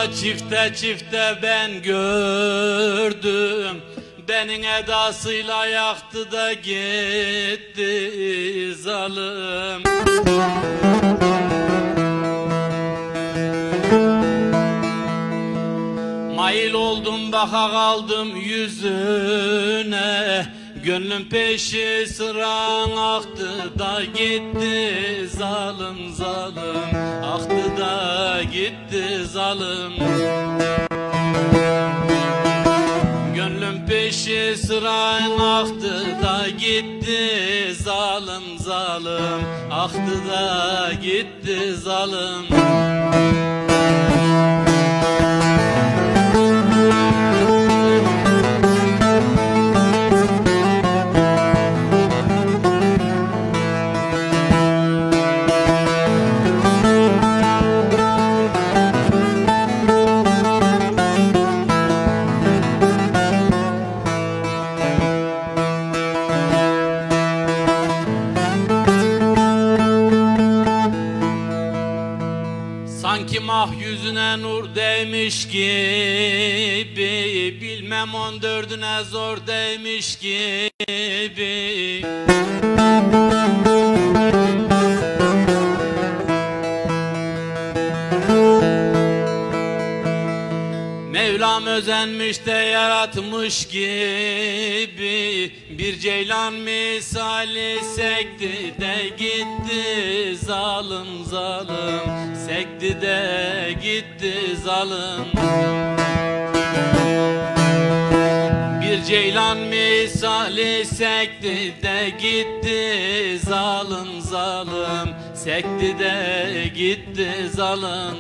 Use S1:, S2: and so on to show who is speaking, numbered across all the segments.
S1: çifte çifte ben gördüm, benim edasıyla yaktı da gitti zalim. Mail oldum baka kaldım yüzüne, gönlüm peşi sıran aktı da gitti zalim zalim, aktı da gitti zalim. Gönlüm peşi sıran aktı da gitti zalim zalim, aktı da gitti zalim. Sanki mah yüzüne nur değmiş gibi, bilmem 14'üne zor değmiş gibi. Mevlam özenmiş de yaratmış gibi, bir ceylan misali sekti de gitti zalim zalim, sekti de gitti zalim. Bir ceylan misali sekti de gitti zalim zalim, sekti de gitti zalim.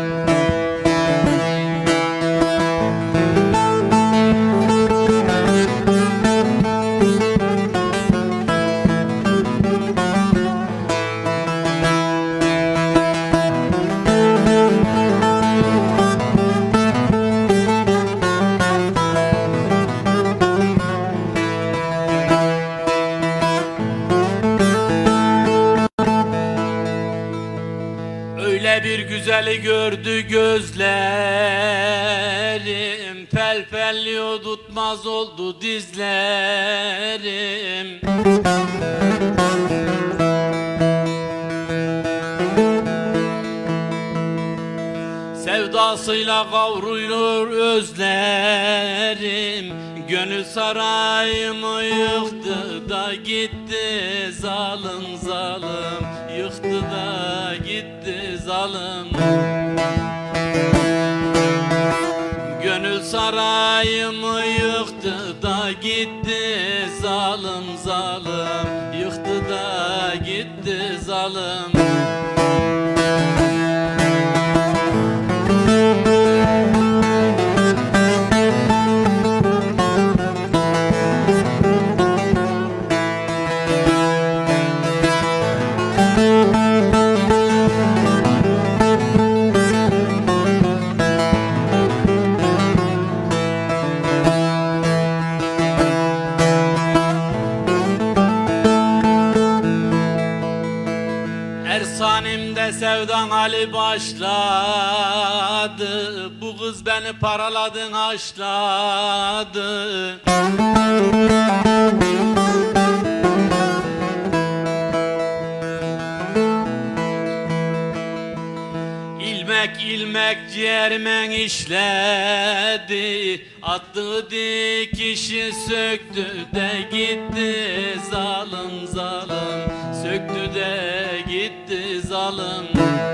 S1: Öyle bir güzeli gördü gözlerim, fel felliyor tutmaz oldu dizlerim. Sevdasıyla kavrulur özlerim, gönül sarayımı yıktı da gitti zalim zalim, yıktı da gitti zalim. Gönül sarayımı yıktı da gitti zalim zalim, yıktı da gitti zalim. Ersanimde sevdan hali başladı, bu kız beni paraladın haşladı. İlmek ilmek ciğerimen işledi, attığı dikişi söktü de gitti zalim zalim, söktü de gitti zalim.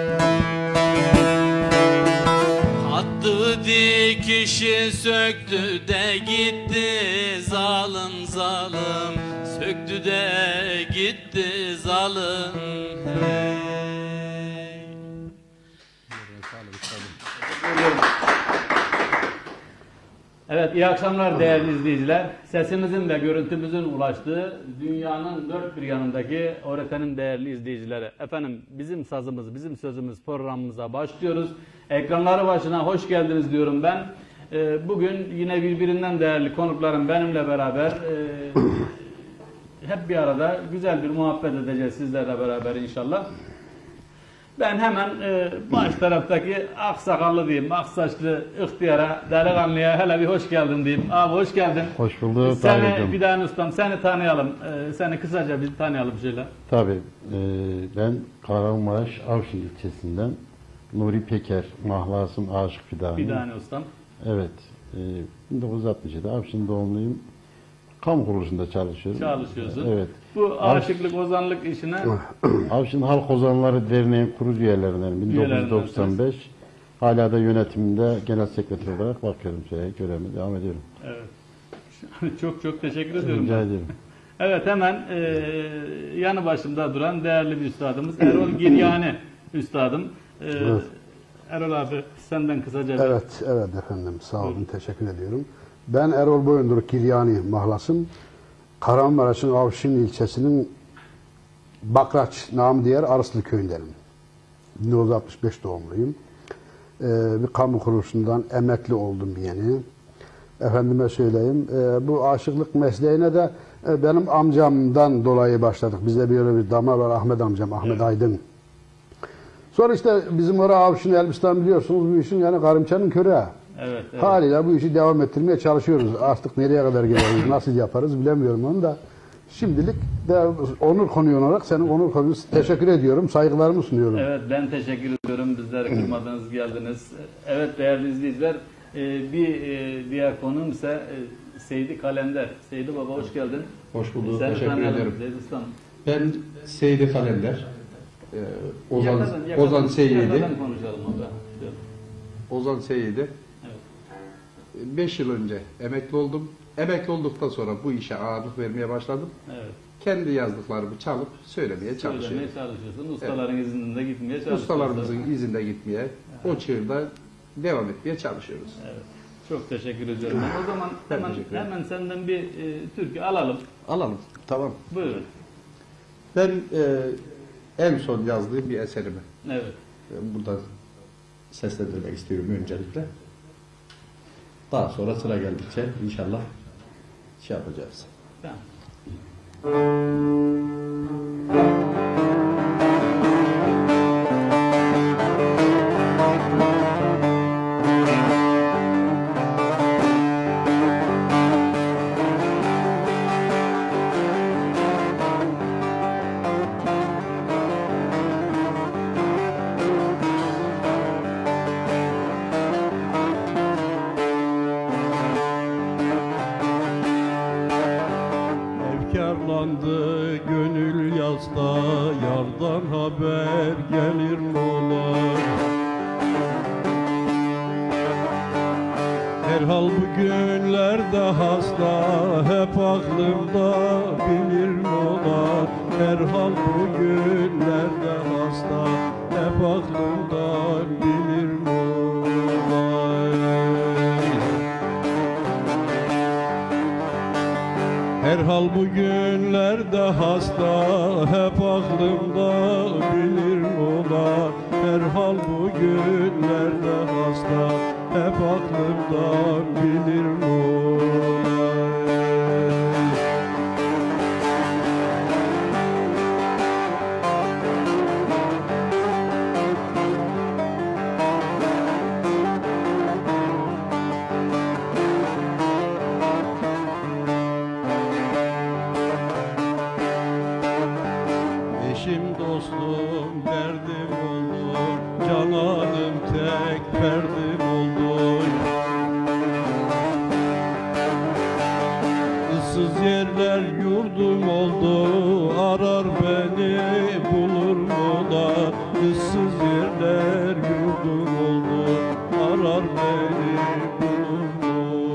S1: Attığı dikişi söktü de gitti zalim zalim, söktü de gitti zalim. Hey.
S2: Evet, iyi akşamlar değerli izleyiciler. Sesimizin ve görüntümüzün ulaştığı dünyanın dört bir yanındaki Orete'nin değerli izleyicileri. Efendim, bizim sazımız, bizim sözümüz programımıza başlıyoruz. Ekranları başına hoş geldiniz diyorum ben. Bugün yine birbirinden değerli konuklarım benimle beraber hep bir arada güzel bir muhabbet edeceğiz sizlerle beraber inşallah. Ben hemen baş taraftaki aksakallı diyeyim, aksaçlı ihtiyara, delikanlıya hele bir hoş geldin diyeyim. Abi hoş geldin.
S3: Hoş bulduk.
S2: Seni bir daha ustam, seni tanıyalım. Seni kısaca bir tanıyalım şöyle.
S3: Tabii. Ben Kahramanmaraş Avşin ilçesinden Nuri Peker, mahlasım Aşık Fidani.
S2: Fidani ustam.
S3: Evet. 1967 Avşin doğumluyum. Kamu kuruluşunda çalışıyorum.
S2: Çalışıyorsun.
S3: Evet.
S2: Bu aşıklık, ozanlık işine
S3: Avşin Halk Ozanları Derneği kurucu üyelerinden 1995. Hala da yönetiminde genel sekreter olarak bakıyorum görevime devam ediyorum.
S2: evet. Çok teşekkür ediyorum.
S3: Rica ederim.
S2: Evet, hemen yanı başımda duran değerli bir üstadımız Erol Giryani üstadım.
S4: Evet.
S2: Erol abi senden kısaca bir...
S4: Evet efendim, sağ olun, teşekkür ediyorum. Ben Erol Boyundur Giryani mahlasım. Kahramanmaraş'ın Avşin ilçesinin Bakraç, namı diğer Arıslı köyündenim. 1965 doğumluyum. Bir kamu kuruluşundan emekli oldum yeni. Efendime söyleyeyim, bu aşıklık mesleğine de benim amcamdan dolayı başladık. Bizde böyle bir damar var, Ahmet amcam, Ahmet Aydın. Sonra işte bizim oraya Avşin Elbistan biliyorsunuz, bu işin yani Karımçanın köre.
S2: Evet.
S4: Haliyle bu işi devam ettirmeye çalışıyoruz. Artık nereye kadar geliriz, nasıl yaparız bilemiyorum onu da. Şimdilik de onur konuğu olarak senin onur konuğu teşekkür ediyorum, saygılarımı sunuyorum.
S2: Evet, ben teşekkür ediyorum. Bizleri kırmadınız, geldiniz. Evet değerli izleyiciler, bir diğer konum ise Seydi Kalender. Seydi Baba hoş geldin.
S5: Hoş bulduk,
S2: Seni
S5: teşekkür
S2: tanıyalım,
S5: ederim.
S2: Seydi Ustam.
S5: Ben Seydi Kalender,
S2: Yakından
S5: Ozan Seyidi.
S2: konuşalım orada. Şöyle.
S5: Ozan Seyidi.
S2: Evet.
S5: 5 yıl önce emekli oldum. Emekli olduktan sonra bu işe ağırlık vermeye başladım.
S2: Evet.
S5: Kendi yazdıklarımı çalıp söylemeye çalışıyorum.
S2: Söylemeye çalışıyorsun. Ustaların izinde gitmeye çalışıyorsun.
S5: Ustalarımızın izinde gitmeye, o çığırda devam etmeye çalışıyoruz.
S2: Evet. Çok teşekkür ediyorum. Ben o zaman
S5: Ben teşekkür ederim.
S2: hemen senden bir türkü alalım.
S5: Alalım, tamam.
S2: Buyurun.
S5: Ben en son yazdığım bir eserimi
S2: Evet.
S5: burada seslendirmek istiyorum öncelikle. Daha sonra sıra geldikçe inşallah şey yapacağız.
S2: Tamam.
S6: Efkarlandı gönül yazda, yardan haber gelir mi ola? Herhal bu günlerde hasta, hep aklımda bilir mi ola? Herhal bu günlerde hasta, hep aklımda bilir mi ola? Herhal bu günlerde hasta, hep aklımda bilir ola. Herhal bu günlerde hasta, hep aklımda bilir ola. Eşim dostum derdim oldu, cananım tek ferdim oldu. Issız yerler yurdum oldu, arar beni bulur mu da? Issız yerler yurdum oldu, arar beni bulur mu?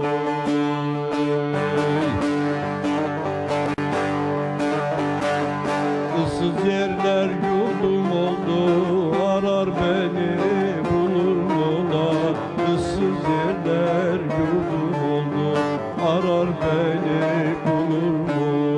S6: Issız yerler yurdum oldu, arar beni bulur mu da? Issız yerler yurdum oldu, arar beni bulur mu?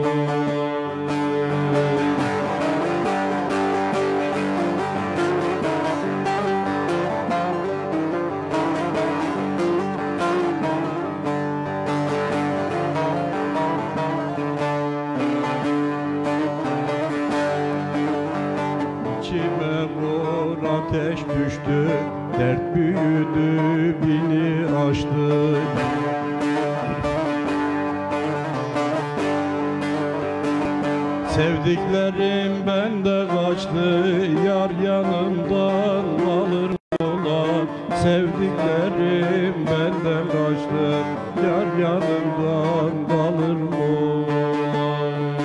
S6: İçime vur Sevdiklerim bende kaçtı, yar yanımdan kalır mı ola? Sevdiklerim benden kaçtı, yar yanımdan kalır mı ola?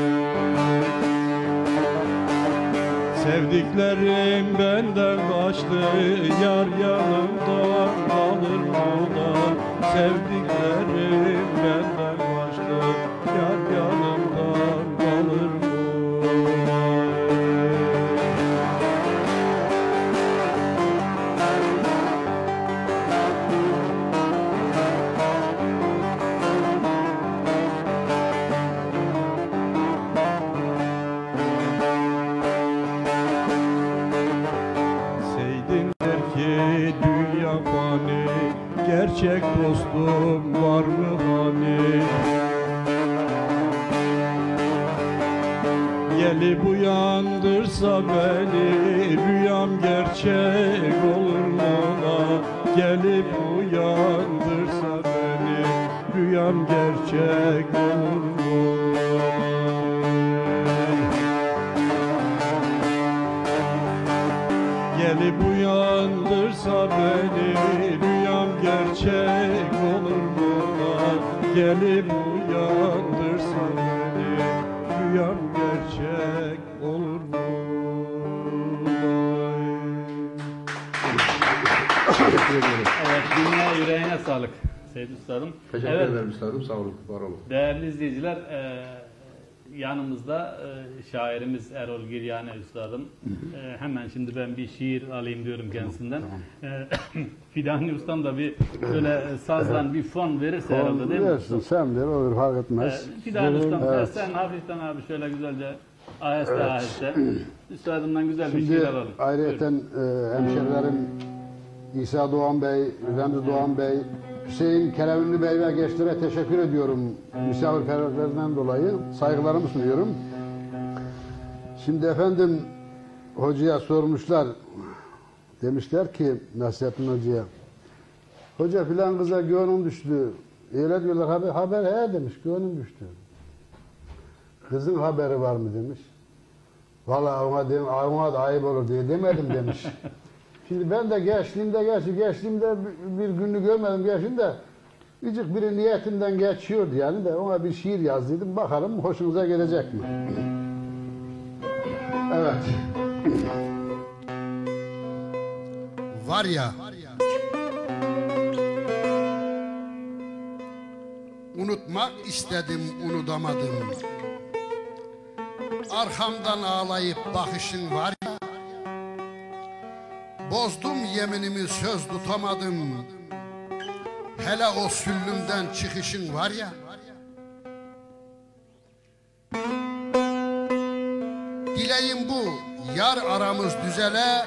S6: Sevdiklerim benden kaçtı, yar yanımdan kalır mı ola? Sevdiklerim benden kaçtı, yar yanımdan kalır mı? Gerçek dostum var mı hani? Gelip uyandırsa beni, rüyam gerçek olur mu ola? Gelip uyandırsa beni, rüyam gerçek olur mu ola? Gelip uyandırsa beni, rüyam gerçek olur mu ola? Gelip uyandırsa beni, rüyam gerçek olur mu ola?
S5: Teşekkür ederim.
S2: Evet, dünya yüreğine sağlık Seyit Üstadım.
S5: Teşekkür ederim üstadım. Sağ olun. Var olun.
S2: Değerli izleyiciler, yanımızda şairimiz Erol Giryani Üstadım. Hemen şimdi ben bir şiir alayım diyorum kendisinden. Fidani Ustam da bir böyle sazdan bir fon verirse herhalde değil mi?
S4: Versin, sen ver, olur, fark etmez.
S2: Fidani Ustam,
S4: Evet.
S2: sen hafiften abi şöyle güzelce aheste aheste Üstadımdan güzel bir şiir
S4: Şimdi
S2: alalım.
S4: ayrıyeten hemşerilerim İsa Doğan Bey, Remzi Doğan Bey, Hüseyin Kerevünlü Bey ve gençlere teşekkür ediyorum. Misafirperverlerinden dolayı saygılarımı sunuyorum. Şimdi efendim hocaya sormuşlar. Demişler ki Nasrettin Hoca'ya, hoca filan kıza gönlüm düştü. Öyle diyorlar, haber he demiş, gönlüm düştü. Kızın haberi var mı demiş. Vallahi ona da ayıp olur diye demedim demiş. Şimdi ben de gençliğimde bir günlük görmedim gençliğimde. Gıcık biri niyetinden geçiyordu yani de ona bir şiir yazdıydım. Bakalım hoşunuza gelecek mi? Evet. Var ya, unutmak istedim, unutamadım. Arkamdan ağlayıp bakışın var ya, bozdum yeminimi, söz tutamadım. Hele o süllümden çıkışın var ya, dileğim bu, yar aramız düzele,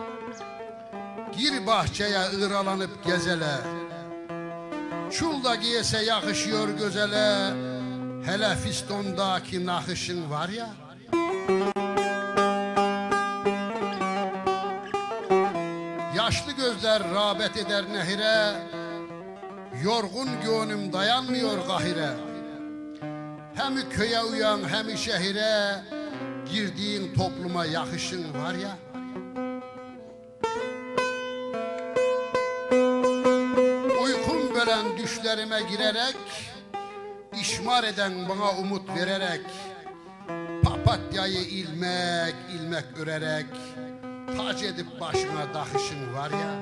S4: gir bahçeye ıralanıp gezele. Çul da giyese yakışıyor gözele, hele fistondaki nakışın var ya. Yaşlı gözler rağbet eder nehire, yorgun gönlüm dayanmıyor gahire. Hem köye uyan hem şehire, girdiğin topluma yakışın var ya. Uykum bölen düşlerime girerek, işmar eden bana umut vererek, papatyayı ilmek ilmek örerek, tac edip başıma takışın var ya.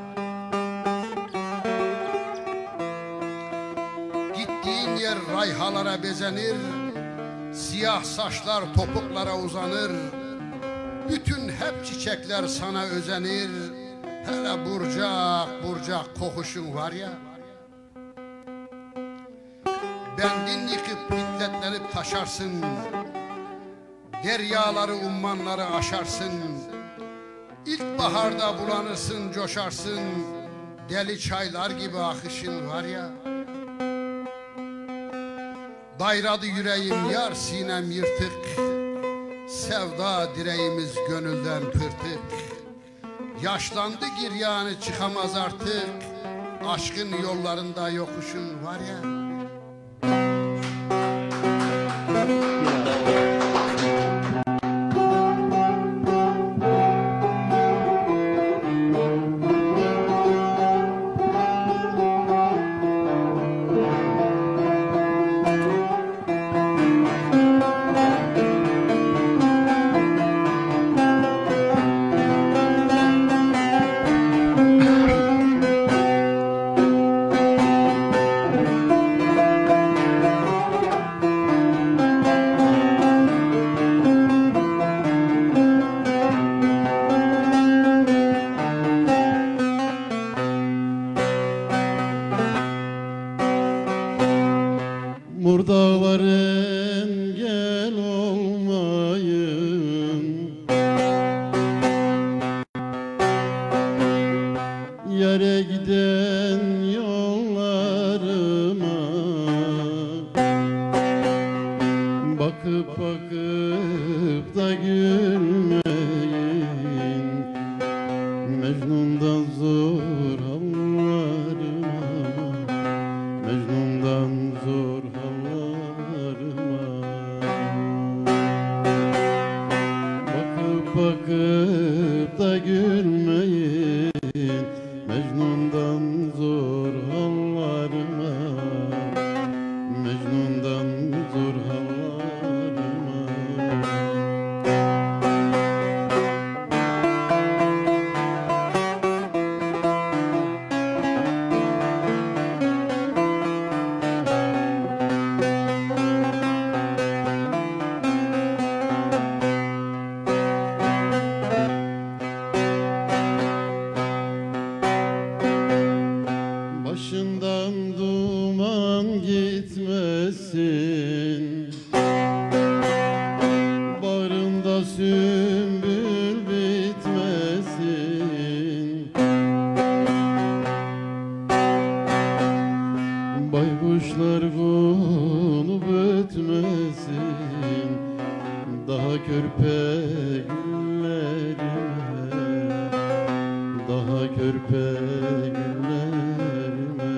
S4: Gittiğin yer rayhalara bezenir, siyah saçlar topuklara uzanır. Bütün hep çiçekler sana özenir, hele burcak burcak kokuşun var ya. Bendin yıkıp milletlenip taşarsın, deryaları ummanları aşarsın. İlkbaharda bulanırsın, coşarsın, deli çaylar gibi akışın var ya. Dayradı yüreğim yar, sinem yırtık, sevda direğimiz gönülden pırtık. Yaşlandı giryanı çıkamaz artık, aşkın yollarında yokuşun var ya.
S3: engel olmayın, yere giden yollarıma bakıp bakıp da gülmeyin. Mecnun'dan zor hallarıma, Mecnun'dan zor hallarıma bakıp bakıp da gülmeyin. Mecnun'dan zor hallarıma, Mecnun'dan zor hallarıma. Başından duman gitmesin, bağrında sümbül bitmesin. Baykuşlar konup ötmesin, daha körpe günlerime, daha körpe günlerime.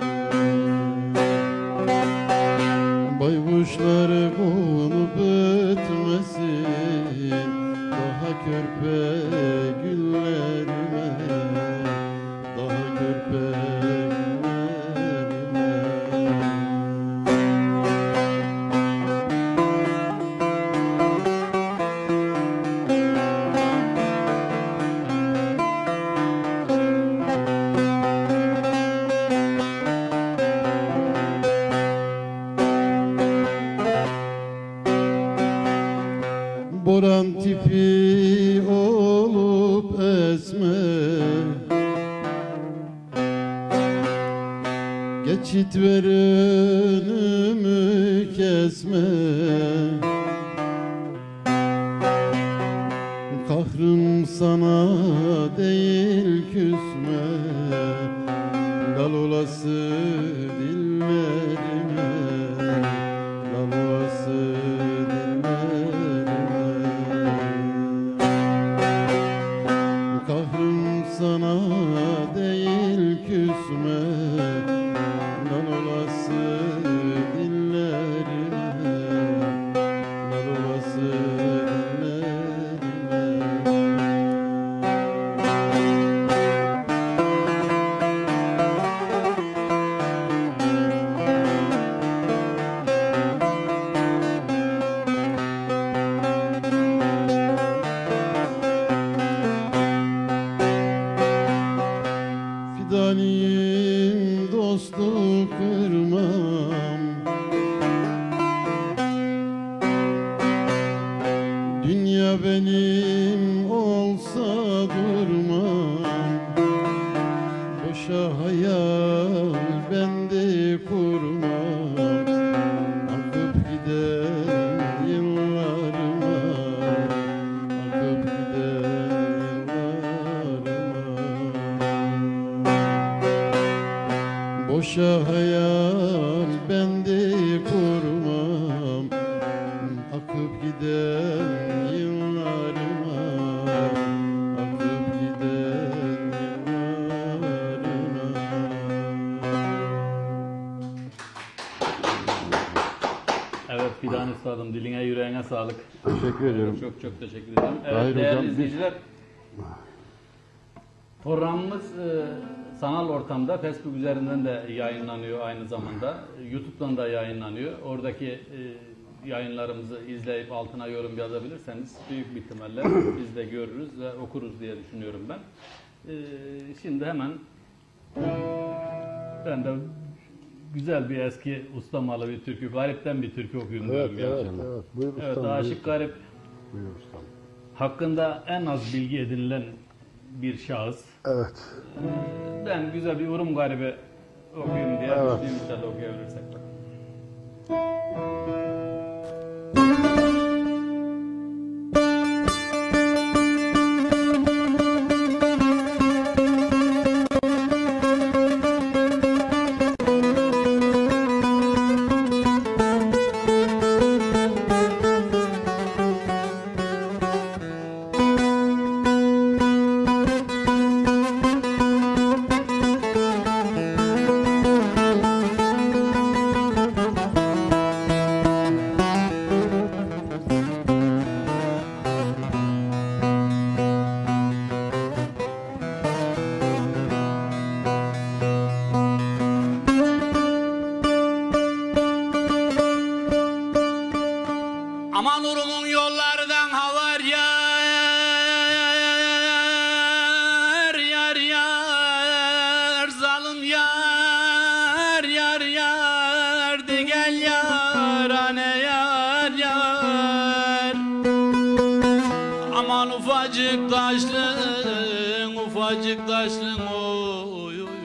S3: Baykuşlar konup ötmesin, daha körpe günlerime, daha körpe günlerime. Boran tipi olup esme, geçit ver önümü kesme. Kahrım sana değil küsme, lal olası dillerime, lal olası dillerime. Kahrım sana değil küsme, lal olası dillerime, lal olası dillerime. Fidaniyim, dostluk kırmam, dünya benim olsa durmam. Boşa hayal bende kurmam, akıp giden yıllarıma, akıp giden yıllarıma. Boşa hayal bende kurmam, akıp giden yıllarıma, akıp giden yıllarıma.
S2: Evet Fidan Üstadım, diline yüreğine sağlık.
S3: Teşekkür ediyorum.
S2: Çok çok teşekkür ederim. Evet
S3: Tahir
S2: değerli
S3: Hocam,
S2: izleyiciler, programımız sanal ortamda Facebook üzerinden de yayınlanıyor aynı zamanda. YouTube'dan da yayınlanıyor. Oradaki yayınlarımızı izleyip altına yorum yazabilirseniz büyük bir ihtimalle biz de görürüz ve okuruz diye düşünüyorum ben. Şimdi hemen ben de güzel bir eski ustamalı bir türkü, garipten bir türkü okuyayım diyorum.
S4: Evet. Buyur
S2: Evet,
S4: ustam.
S2: Aşık Garip
S4: Buyur ustam.
S2: hakkında en az bilgi edinilen bir şahıs.
S4: Evet.
S2: Ben güzel bir Urum Garibi okuyayım diye düşünüyorum, inşallah okuyabilirsek.
S1: Aman urumun yollardan havar yar, yar, yar, zalim yar, yar, yar, de gel yar, ane yar, yar. Aman ufacık taşlın, ufacık taşlın, oy, oy, oy.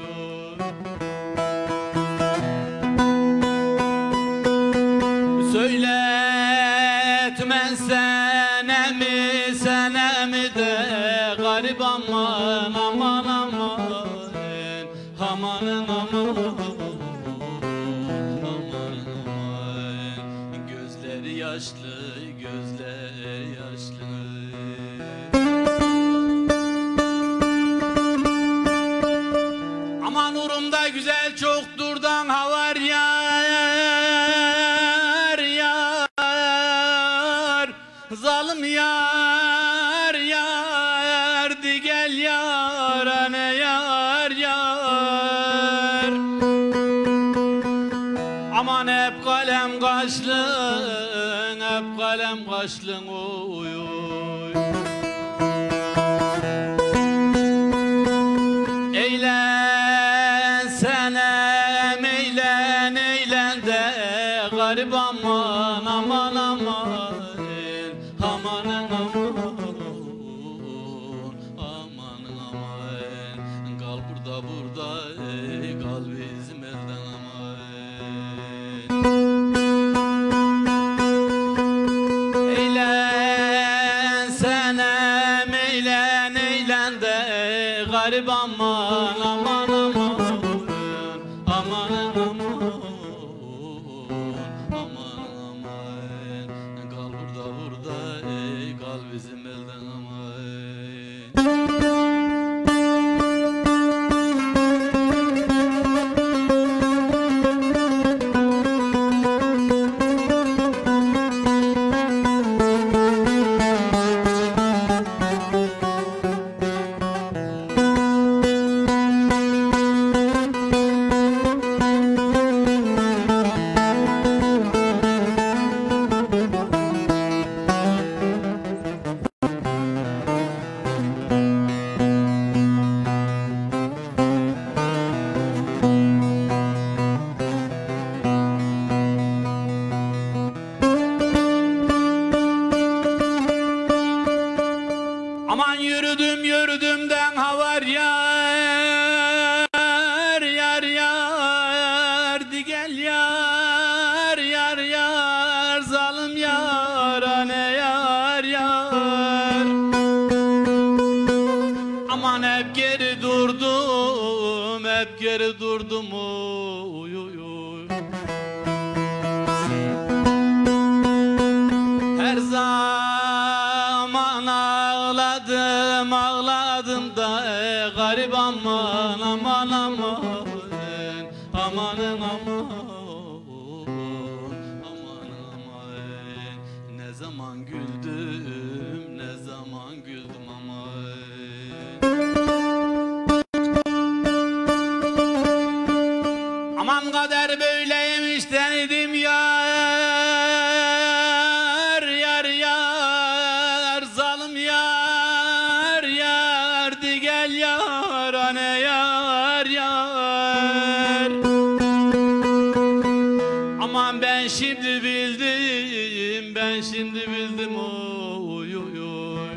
S1: Söyletmen senemi, senemi de garip aman, aman, aman, amanın aman, aman, aman. Gözleri yaşlı, gözleri yaşlı. Aman urumda güzel çokturdan havar yar, yar, zalim yar, yar, di gel yar, ane yar, yar. Aman hep kalem kaşlın, hep kalem kaşlın, oy, oy. Eğlen senem, eğlen, eğlen de garip aman, aman, aman, amanın aman, amanın aman. Kal burada, burada, kal bizim elden aman. Eğlen senem, eğlen, eğlen de garip aman, aman, aman, amanın aman, aman, aman. Kal burada, burada, kal bizim elden aman. Aman yürüdüm yürüdümden havar yar, yar, yar, di gel yar, yar, yar, zalim yar, ane yar, yar. Aman hep geri durdum, hep geri durdum, oy, oy, oy. Her zaman ağladım, ağladım da garip aman, aman, aman, amanın aman, aman, aman. Ne zaman güldüm, ne zaman güldüm aman. Aman kader böyleymiş denedim yar, yar, yar, zalim yar, yar, di gel yar, ane yar, yar. Aman ben şimdi bildim, ben şimdi bildim, oy, oy, oy.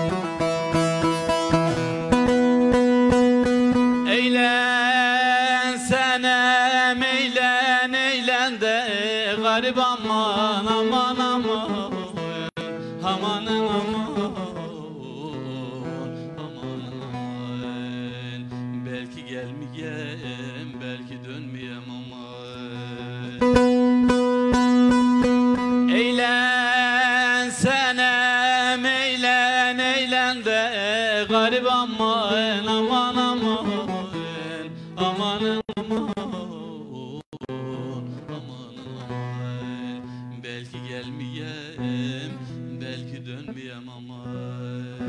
S1: Eğlen senem, eğlen, eğlen de garip aman, aman. aman aman amanın aman aman aman belki gelmeyem belki dönmeyem aman eğlen senem eğlen eğlen de garip aman aman aman amanın aman aman aman belki gelmeyem belki dönmeyem aman.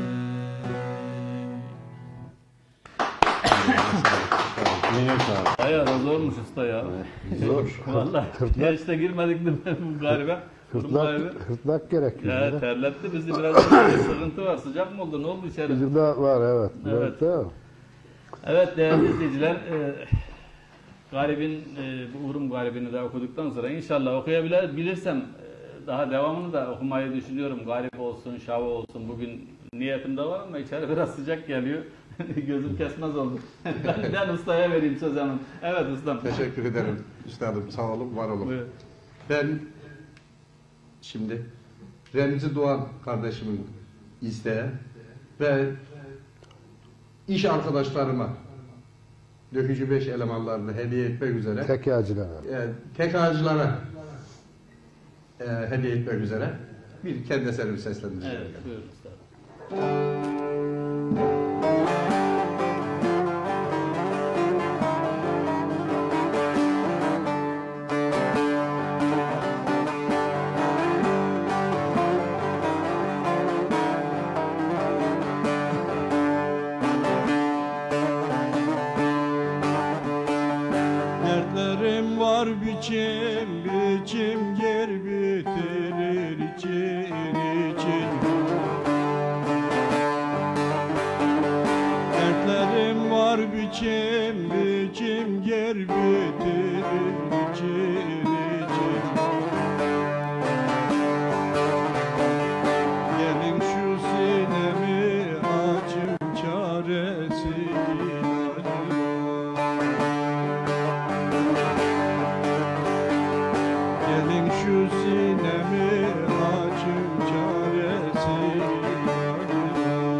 S3: Neye sağlık.
S2: Bayağı da zormuş usta ya.
S4: Zor.
S2: Vallahi işte girmedik de bu galiba.
S4: Hırtlak gerekiyor.
S2: Ya terletti bizi biraz da sıkıntı var. Sıcak mı oldu? Ne oldu içeri?
S4: Bizde var evet.
S2: Evet.
S4: Evet.
S2: Evet değerli izleyiciler, Garib'in, bu Uğrum Garib'ini de okuduktan sonra inşallah okuyabilirsem daha devamını da okumayı düşünüyorum. Garip olsun, Şava olsun. Bugün niyetimde var ama içeri biraz sıcak geliyor. Gözüm kesmez oldu. ben ustaya vereyim söz hanım. Evet ustam.
S5: Teşekkür ederim üstadım. Sağ olun, var olun.
S2: Buyurun.
S5: Ben şimdi Remzi Doğan kardeşimin isteği ve iş arkadaşlarıma Dökücü 5 elemanlarını hediye etmek üzere tek ağacılara hediye etmek üzere bir kendi eserimi seslendireceğim.
S2: Evet, buyurun usta.
S6: Dertlerim var biçim biçim yer bitirir için için. Dertlerim var biçim biçim yer bitirir için için. Gelin şu sinemi açım çaresi ilacı. Gelin şu sinemi açım çaresi ilacı.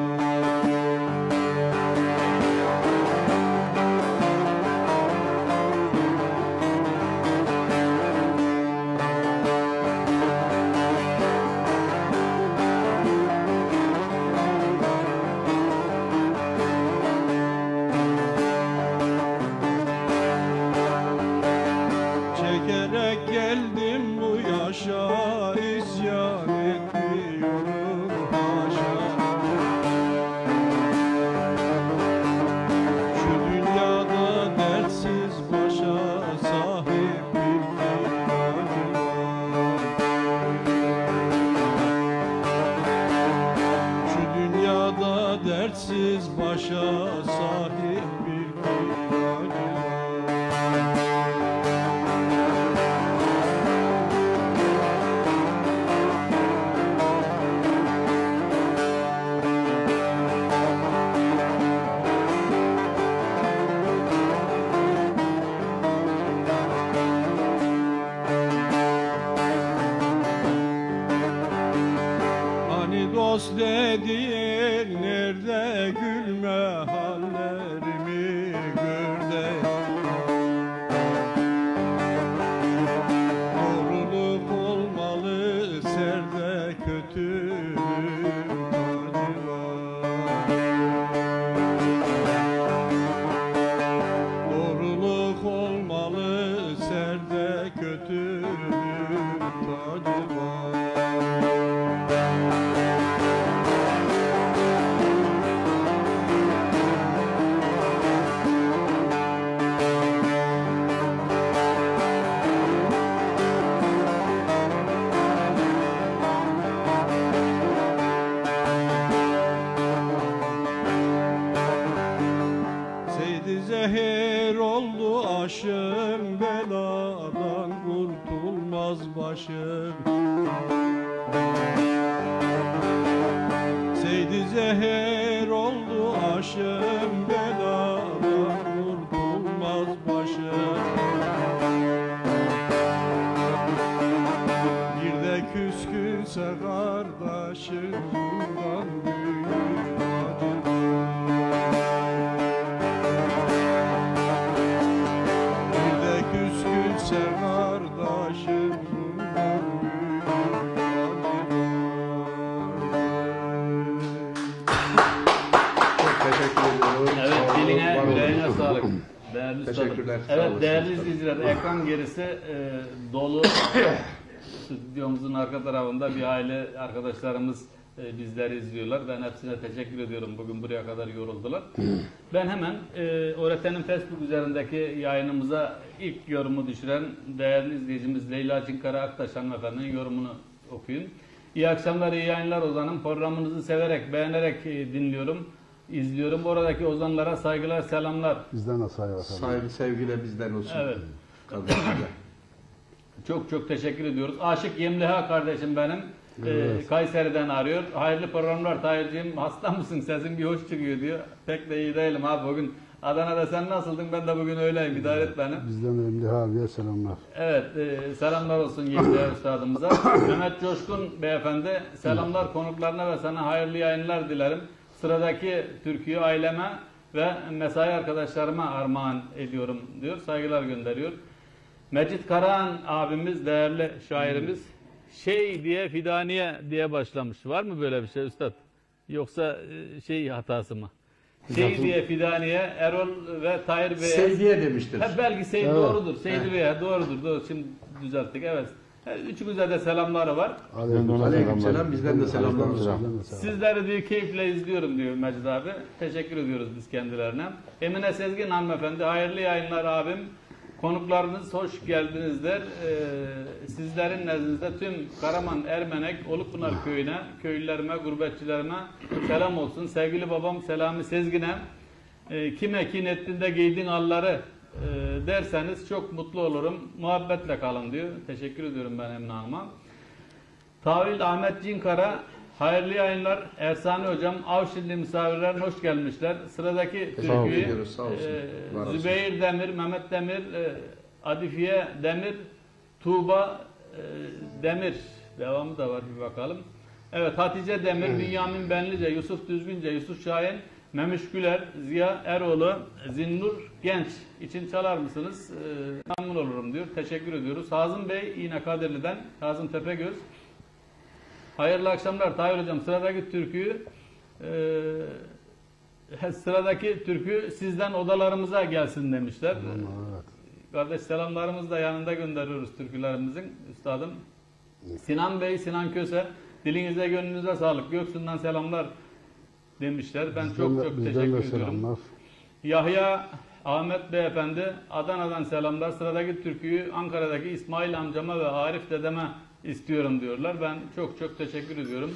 S6: Çekerek geldim bu yaşa, isyan etmiyorum haşa. Şu dünyada dertsiz başa sahip bir kiracı var. Şu dünyada dertsiz başa sahip bir kiracı var. Hani dost dediğin nerede, gülme hallerimi gör de. Doğruluk olmalı serde, kötülük tacı var. Doğruluk olmalı serde, kötülük tacı var. Seydi zehir oldu aşım, beladan kurtulmaz başım. Seydi zehir oldu aşım, beladan kurtulmaz başım. Bir de küskünse kardeşim bundan büyük acı. Bir de küskünse kardeşim bundan büyük acı.
S5: Çok teşekkür ediyorum.
S2: Evet,
S5: Sağ olun,
S2: diline,
S5: var olun.
S2: yüreğine sağlık. Değerli
S5: Teşekkürler,
S2: üstadım.
S5: sağ
S2: Evet,
S5: olasın.
S2: değerli izleyiciler, ekran gerisi dolu. Stüdyomuzun arka tarafında bir aile arkadaşlarımız bizleri izliyorlar. Ben hepsine teşekkür ediyorum. Bugün buraya kadar yoruldular. Ben hemen Öğretenin Facebook üzerindeki yayınımıza ilk yorumu düşüren değerli izleyicimiz Leyla Cinkara Aktaş hanımefendinin yorumunu okuyayım. İyi akşamlar, iyi yayınlar Ozan'ım. Programınızı severek, beğenerek dinliyorum, izliyorum. Oradaki ozanlara saygılar, selamlar.
S4: Bizden de saygı efendim.
S5: Saygı sevgiyle bizden olsun.
S2: Evet.
S5: Kardeşimle.
S2: Çok çok teşekkür ediyoruz. Aşık Yemliha kardeşim benim. Kayseri'den arıyor. Hayırlı programlar Tahir'ciğim. Hasta mısın? Sesin bir hoş çıkıyor diyor. Pek de iyi değilim abi bugün. Adana'da sen nasıldın? Ben de bugün öyleyim. İdare et beni.
S4: Bizden de Emliha abiye selamlar.
S2: Evet, selamlar olsun Yemliha üstadımıza. Mehmet Coşkun beyefendi, selamlar konuklarına ve sana hayırlı yayınlar dilerim. Sıradaki türküyü aileme ve mesai arkadaşlarıma armağan ediyorum diyor. Saygılar gönderiyor. Mecit Karahan abimiz, değerli şairimiz, şey diye Fidaniye diye başlamış. Var mı böyle bir şey üstad? Yoksa şey hatası mı? Şey diye Fidaniye, Erol ve Tahir Bey.
S5: Sevgiye demiştir.
S2: Belki Seyit
S4: Evet.
S2: doğrudur. Seyit Bey'e doğrudur. Doğru. Şimdi düzelttik. Evet. Üçümüze de selamları var.
S5: Aleykümselam, bizden de selamlar olsun.
S4: Bizden de selam.
S2: Sizleri diyor keyifle izliyorum diyor Mecid abi. Teşekkür ediyoruz biz kendilerine. Emine Sezgin hanımefendi, hayırlı yayınlar abim. Konuklarınız hoş geldinizler. Sizlerin nezdinizde tüm Karaman, Ermenek, Olukpınar köyüne, köylülerime, gurbetçilerime selam olsun. Sevgili babam Selami Sezgin'e kime kin ettiğinde giydin alları derseniz çok mutlu olurum. Muhabbetle kalın diyor. Teşekkür ediyorum ben Emine Hanım'a. Tavil Ahmet Cinkara, hayırlı yayınlar. Ersani hocam, Avşinli misafirler hoş gelmişler. Sıradaki türküyü
S5: ediyoruz, sağ olsun. Var olsun.
S2: Zübeyir Demir, Mehmet Demir, Adifiye Demir, Tuğba Demir. Devamı da var, bir bakalım. Evet, Hatice Demir, Bünyamin Benlice, Yusuf Düzgünce, Yusuf Şahin, Memiş Güler, Ziya Eroğlu, Zinnur Genç için çalar mısınız? Memnun olurum diyor. Teşekkür ediyoruz. Hazım Bey yine Kadirli'den, Hazım Tepegöz. Hayırlı akşamlar Tahir hocam. Sıradaki türkü sizden odalarımıza gelsin demişler.
S4: Evet.
S2: Kardeş selamlarımızı da yanında gönderiyoruz türkülerimizin üstadım. Sinan Bey, Sinan Köse, dilinize gönlünüze sağlık. Göksu'ndan selamlar demişler. Ben çok teşekkür ediyorum.
S4: Selamlar.
S2: Yahya Ahmet Beyefendi, Adana'dan selamlar. Sıradaki türküyü Ankara'daki İsmail amcama ve Arif dedeme istiyorum diyorlar. Ben çok teşekkür ediyorum.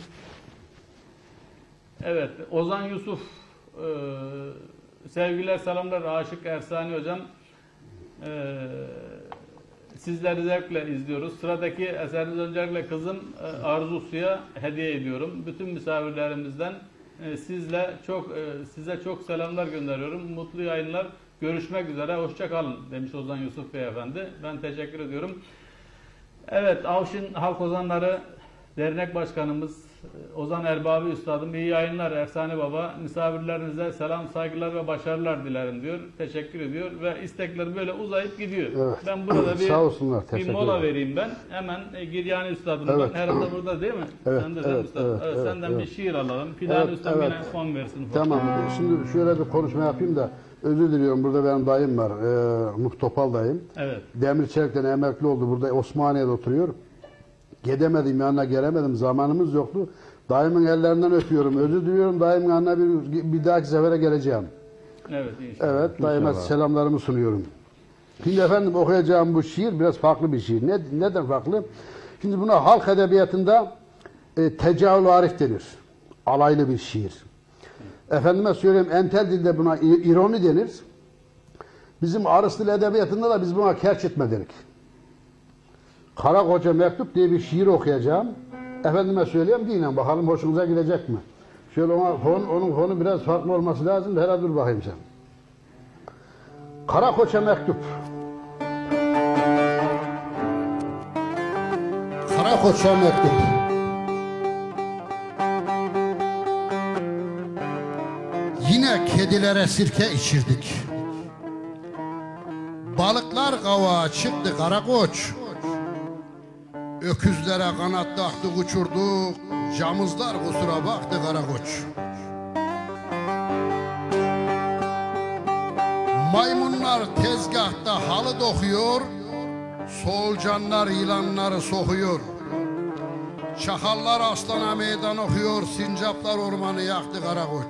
S2: Evet, Ozan Yusuf, sevgiler, selamlar. Aşık Ersani hocam, sizleri zevkle izliyoruz. Sıradaki eseriniz öncelikle kızım Arzu Su'ya hediye ediyorum. Bütün misafirlerimizden size çok selamlar gönderiyorum. Mutlu yayınlar. Görüşmek üzere. Hoşça kalın demiş Ozan Yusuf Beyefendi. Ben teşekkür ediyorum. Evet, Avşin Halk Ozanları Dernek Başkanımız Ozan Erbabi Üstadım, iyi yayınlar Ersani Baba. Misafirlerinize selam, saygılar ve başarılar dilerim diyor. Teşekkür ediyor ve istekler böyle uzayıp gidiyor.
S4: Evet.
S2: Ben burada
S4: Sağ olsunlar,
S2: bir
S4: teşekkür
S2: mola
S4: ederim.
S2: vereyim ben. Hemen Giryani Üstadım'dan.
S4: Evet.
S2: Herhalde burada değil mi?
S4: Evet,
S2: Sen de
S4: evet,
S2: Üstadım.
S4: evet, evet,
S2: senden
S4: evet.
S2: bir şiir alalım. Fidani
S4: Evet,
S2: Üstadım
S4: evet.
S2: yine son versin.
S4: Tamam. Şimdi şöyle bir konuşma yapayım da özür diliyorum. Burada benim dayım var. Muh Topal dayım.
S2: Evet.
S4: Demir Çelik'ten emekli oldu. Burada Osmaniye'de oturuyor. Gidemedim, yanına gelemedim. Zamanımız yoktu. Dayımın ellerinden öpüyorum. Özür diliyorum. Dayımın yanına bir dahaki sefere geleceğim.
S2: Evet, inşallah.
S4: Evet, dayıma selamlarımı sunuyorum. Şimdi efendim okuyacağım bu şiir biraz farklı bir şiir. Neden farklı? Şimdi buna halk edebiyatında tecavül arif denir. Alaylı bir şiir. Efendime söyleyeyim, entel dilde buna ironi denir. Bizim Arız dil edebiyatında da biz buna kerçetme dedik. Karakoça Mektup diye bir şiir okuyacağım. Efendime söyleyeyim, dinle bakalım hoşunuza gidecek mi? Şöyle onun konu biraz farklı olması lazım da hele dur bakayım sen. Karakoça Mektup. Karakoç'a mektup. Yine kedilere sirke içirdik. Balıklar kavağa çıktı Karakoç. Öküzlere kanat taktık uçurduk. Camızlar kusura baktı Karakoç. Maymunlar tezgahta halı dokuyor. Solucanlar yılanları sokuyor. Çakallar aslana meydan okuyor. Sincaplar ormanı yaktı Karakoç.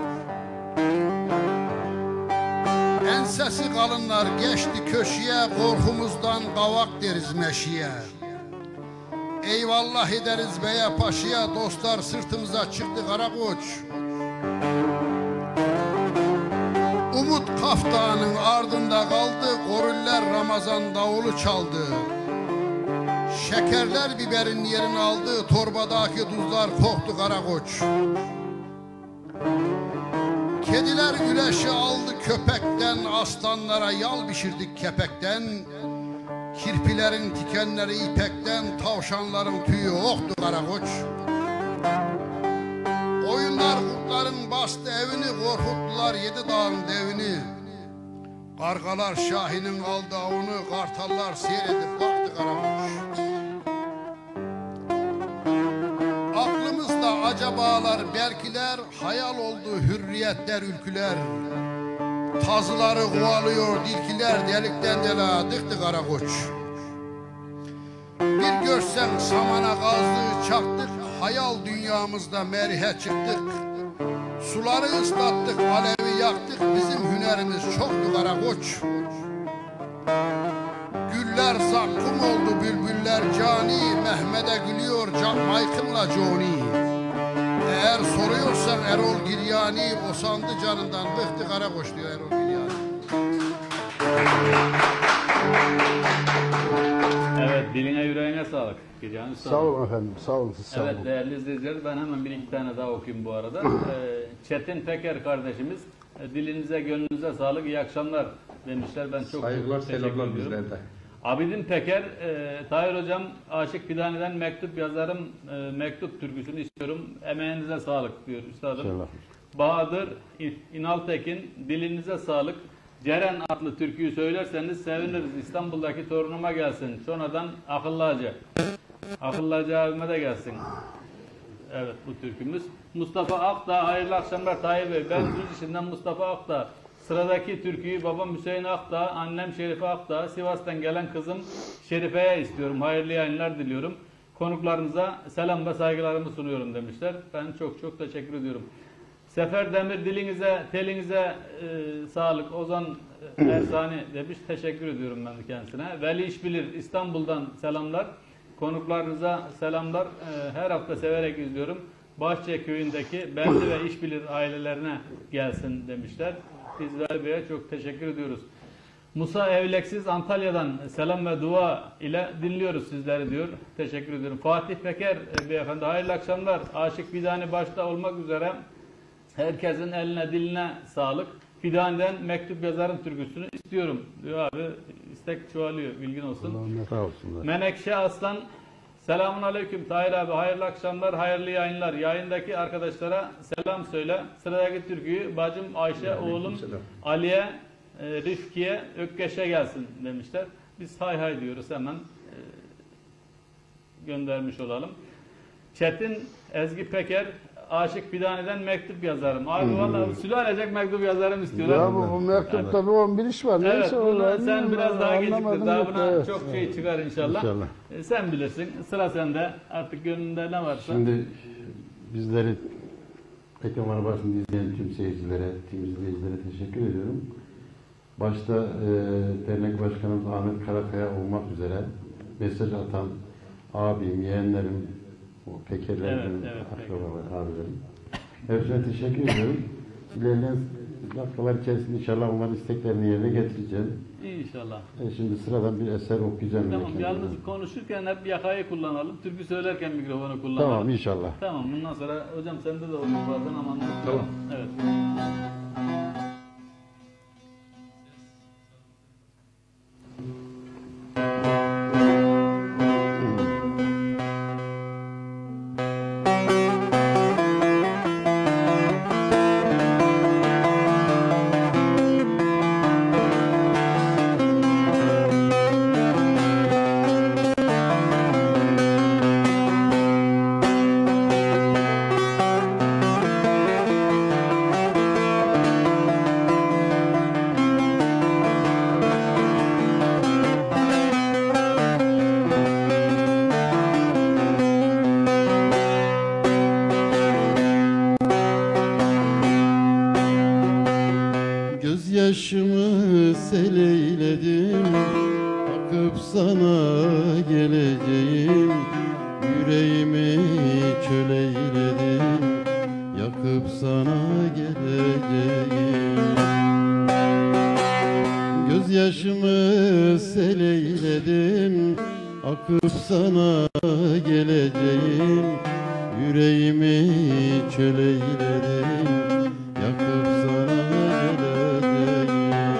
S4: Ensesi kalınlar geçti köşeye. Korkumuzdan kavak deriz meşiye. Eyvallah ederiz beye paşaya. Dostlar sırtımıza çıktı Karakoç. Umut Kaftağı'nın ardında kaldı. Goriller Ramazan davulu çaldı. Şekerler biberin yerini aldı. Torbadaki tuzlar koktu Karakoç. Kediler güleşi aldı köpekten. Aslanlara yal pişirdik kepekten. Kirpilerin tikenleri ipekten. Tavşanların tüyü oktu Karakoç. Oyunlar kurtların bastı evini. Korkuttular 7 dağın devini. Kargalar Şahin'in aldı avını. Kartallar seyredip baktı Karakoç. Aklımızda acabalar belkiler. Hayal oldu hürriyetler ülküler. Tazıları kovalıyor dilkiler. Delikten deliğe dıktı Karakoç. Bir görsen samana gazlığı çaktık. Hayal dünyamızda merihe çıktık. Suları ıslattık, alevi yaktık. Bizim hünerimiz çoktu Karakoç. Güller zakkum oldu bülbüller cani. Mehmet'e gülüyor Michael'la Johnny. Eğer soruyorsan Erol Giryani, o sandı canından bıktı Karakoç diyor Erol Giryani.
S2: Evet, diline yüreğine sağlık. Giryani
S4: Sağ olun efendim, sağ olun. Siz sağ olun.
S2: Evet değerli izleyiciler, ben hemen bir iki tane daha okuyayım bu arada. Çetin Peker kardeşimiz, dilinize gönlünüze sağlık, iyi akşamlar demişler. Ben çok
S5: Saygılar,
S2: teşekkür
S5: selamlar
S2: ediyorum.
S5: bizlerden.
S2: Abidin Peker, Tahir Hocam Aşık Fidanı'dan mektup yazarım, mektup türküsünü istiyorum. Emeğinize sağlık diyor üstadım.
S3: İnşallah.
S2: Bahadır İnaltekin, dilinize sağlık. Ceren adlı türküyü söylerseniz seviniriz. İstanbul'daki torunuma gelsin. Sonradan Akıllıca. Akıllıca abime de gelsin. Evet bu türkümüz. Mustafa Akdağ, hayırlı akşamlar Tahir Bey. Ben Düzce'den Mustafa Akdağ. Sıradaki türküyü babam Hüseyin Akdağ, annem Şerife Akdağ, Sivas'tan gelen kızım Şerife'ye istiyorum. Hayırlı yayınlar diliyorum. Konuklarınıza selam ve saygılarımı sunuyorum demişler. Ben çok çok teşekkür ediyorum. Sefer Demir dilinize, telinize sağlık. Ozan Ersani demiş. Teşekkür ediyorum ben de kendisine. Veli İşbilir İstanbul'dan selamlar. Konuklarınıza selamlar. Her hafta severek izliyorum. Bahçe köyündeki Bendi ve İşbilir ailelerine gelsin demişler. Biz Veli Bey'e çok teşekkür ediyoruz. Musa Evleksiz Antalya'dan selam ve dua ile dinliyoruz sizleri diyor. Teşekkür ediyorum. Fatih Peker beyefendi hayırlı akşamlar. Aşık Fidani başta olmak üzere herkesin eline diline sağlık. Fidan'dan mektup yazarım türküsünü istiyorum diyor abi. İstek çoğalıyor bilgin olsun.
S3: Sağ olsunlar.
S2: Menekşe Aslan selamun aleyküm Tahir abi hayırlı akşamlar hayırlı yayınlar. Yayındaki arkadaşlara selam söyle. Sıradaki türküyü bacım Ayşe oğlum Ali'ye Rifki'ye Ökkeş'e gelsin demişler. Biz hay hay diyoruz hemen göndermiş olalım. Çetin Ezgi Peker Aşık Fidani'den mektup yazarım. Abi vallahi sülalecek mektup yazarım istiyorlar.
S4: Ya bu mektupta bir 11 iş var.
S2: Evet,
S4: Neyse
S2: bunu sen biraz daha geciktir. Daha buna
S4: evet.
S2: çok şey çıkar inşallah.
S3: İnşallah.
S2: Sen bilirsin. Sıra sende. Artık gönlünde ne varsa.
S3: Şimdi bizleri ekranlar başında izleyen tüm seyircilere, tüm izleyicilere teşekkür ediyorum. Başta dernek başkanımız Ahmet Karakaya olmak üzere mesaj atan abim, yeğenlerim, o Pekerlerim,
S2: Evet,
S3: akrabalar, abilerim. Hepsine teşekkür ediyorum. İlerleyen dakikalar içerisinde inşallah onların isteklerini yerine getireceğim.
S2: İnşallah.
S3: Şimdi sıradan bir eser okuyacağım.
S2: Tamam.
S3: yine
S2: Yalnız
S3: kendime.
S2: konuşurken hep yakayı kullanalım. Türkü söylerken mikrofonu kullanalım.
S3: Tamam inşallah.
S2: Tamam. Bundan sonra hocam sende de olur bazen aman.
S5: Tamam.
S2: Evet.
S3: Yüreğimi çöl eyledim, yakıp sana geleceğim. Gözyaşımı sel eyledim, akıp sana geleceğim. Yüreğimi çöl eyledim, yakıp sana geleceğim.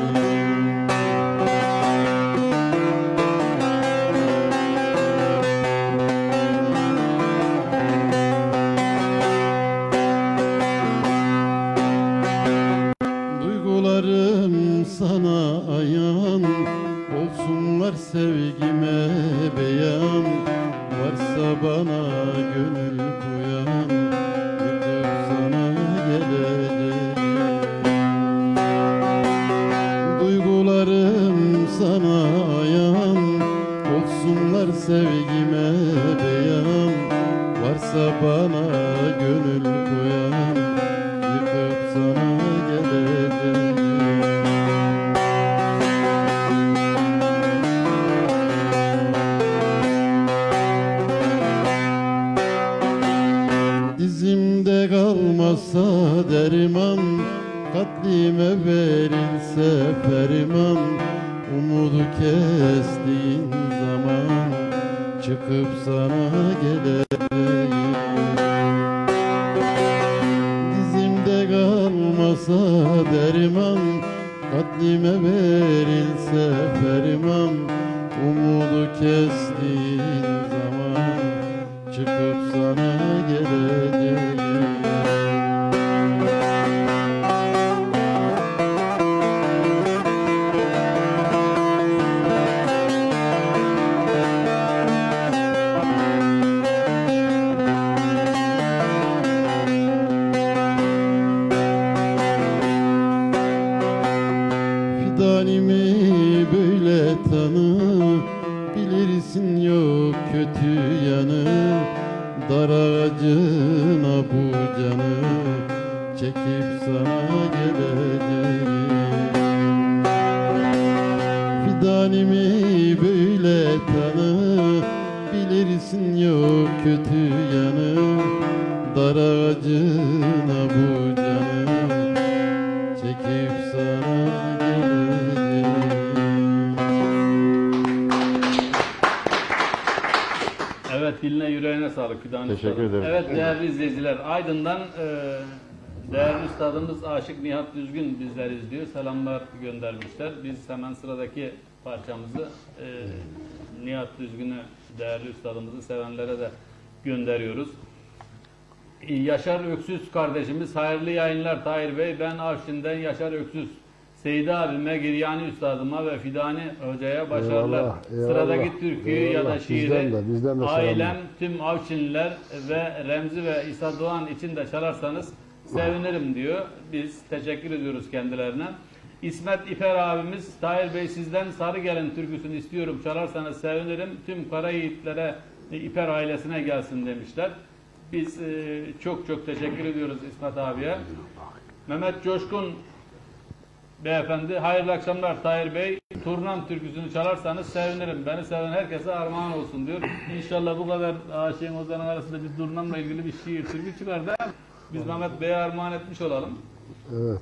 S3: Duygularım sana ayan, olsunlar sevgime beyan. Varsa bana gönül koyan, yıkıp sana geleceğim. Duygularım sana ayan, olsunlar sevgime beyan. Varsa bana gönül koyan, yıkıp sana geleceğim. Dizimde kalmasa derman, katlime verilse ferman. Umudu kestiğin zaman, çıkıp sana geleceğim. Dizimde kalmasa derman, katlime verilse ferman. Umudu kestiğin zaman, çıkıp sana geleceğim. Fidanimi böyle tanı, bilirsin yok kötü yanı. Dar ağacına bu canı, çekip sana geleceğim. Fidanimi böyle tanı, bilirsin yok kötü yanı. Dar ağacına bu canı, çekip sana geleceğim.
S2: Evet, diline yüreğine sağlık Fidan
S3: Teşekkür
S2: Üstadım.
S3: ederim.
S2: Evet değerli izleyiciler, Aydın'dan değerli üstadımız Aşık Nihat Düzgün bizleri izliyor. Selamlar göndermişler. Biz hemen sıradaki parçamızı Nihat Düzgün'ü, değerli üstadımızı sevenlere de gönderiyoruz. Yaşar Öksüz kardeşimiz, hayırlı yayınlar Tahir Bey. Ben Afşin'den Yaşar Öksüz. Seydi abime, Giryani üstadıma ve Fidani hocaya başarılar.
S4: Eyvallah, eyvallah,
S2: Sıradaki türküyü ya da
S4: eyvallah.
S2: şiiri
S4: Bizden de
S2: ailem,
S4: selamlar.
S2: tüm Avşinliler ve Remzi ve İsa Doğan için de çalarsanız sevinirim diyor. Biz teşekkür ediyoruz kendilerine. İsmet İper abimiz, Tahir Bey sizden Sarıgelin türküsünü istiyorum, çalarsanız sevinirim. Tüm kara yiğitlere, İper ailesine gelsin demişler. Biz çok çok teşekkür ediyoruz İsmet abiye. Mehmet Coşkun beyefendi, hayırlı akşamlar Tahir Bey. Turnam türküsünü çalarsanız sevinirim. Beni seven herkese armağan olsun diyor. İnşallah bu kadar aşığın ozanın arasında bir turnamla ilgili bir şiir, türkü çıkar da biz Mehmet Bey'e armağan etmiş olalım.
S4: Evet.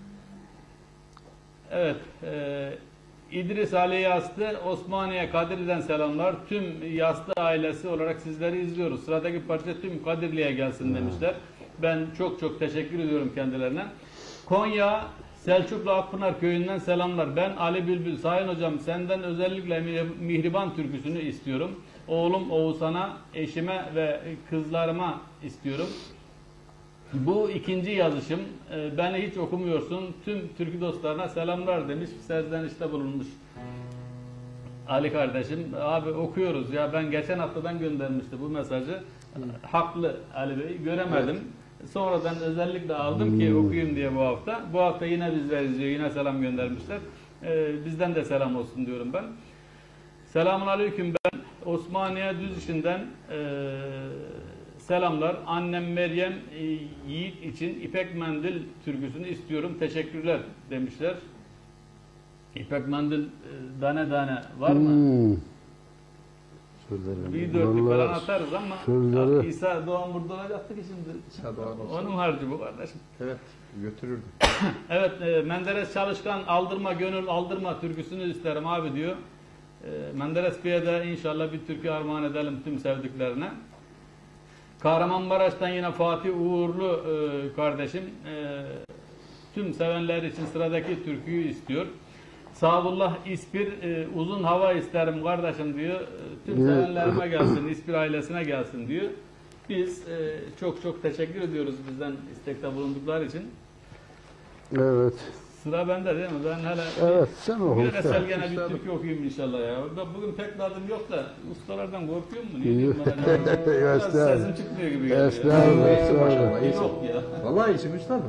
S2: Evet. İdris Ali Yastı, Osmaniye Kadirli'den selamlar. Tüm Yastı ailesi olarak sizleri izliyoruz. Sıradaki parça tüm Kadirli'ye gelsin demişler. Ben çok çok teşekkür ediyorum kendilerine. Konya Selçuklu Akpınar köyünden selamlar. Ben Ali Bülbül. Sayın hocam, senden özellikle Mihriban türküsünü istiyorum. Oğlum Oğuzhan'a, eşime ve kızlarıma istiyorum. Bu ikinci yazışım. Beni hiç okumuyorsun. Tüm türkü dostlarına selamlar demiş. Serzenişte bulunmuş Ali kardeşim. Abi okuyoruz ya, ben geçen haftadan göndermişti bu mesajı. Haklı Ali Bey. Göremedim. Sonradan özellikle aldım ki okuyayım diye bu hafta. Bu hafta yine bizler izliyor. Yine selam göndermişler. Bizden de selam olsun diyorum ben. Selamun aleyküm, ben Osmaniye Düzişi'nden selamlar. Annem Meryem Yiğit için İpek Mendil türküsünü istiyorum. Teşekkürler demişler. İpek Mendil tane tane var mı? Bir dörtlük
S4: Vallahi
S2: falan atarız ama
S4: sözleri-
S2: İsa Doğan burada olacaktı ki şimdi.
S5: İsa Doğan olsa.
S2: Onun harcı bu kardeşim.
S5: Evet, götürürdüm.
S2: Evet, Menderes Çalışkan aldırma gönül aldırma türküsünü isterim abi diyor. Menderes Bey'e de inşallah bir türkü armağan edelim tüm sevdiklerine. Kahramanmaraş'tan yine Fatih Uğurlu kardeşim tüm sevenler için sıradaki türküyü istiyor. Sağdullah İspir uzun hava isterim kardeşim diyor. Tüm sevenlerime gelsin, İspir ailesine gelsin diyor. Biz çok çok teşekkür ediyoruz bizden istekte bulundukları için.
S4: Evet.
S2: Sıra bende değil mi? Ben hele
S4: Evet, sen oku.
S2: bir Esel gene bir türkü okuyayım inşallah ya. Ben bugün pek tadım yok da ustalardan korkuyor mu? Niye diyeyim bana? Biraz
S4: Estağfurullah.
S2: sesim çıkmıyor gibi geliyor.
S4: Estağfurullah,
S5: İyisin
S4: estağfurullah.
S5: maşallah, iyisin.
S2: Yok ya.
S5: Vallahi iyisin üstadım.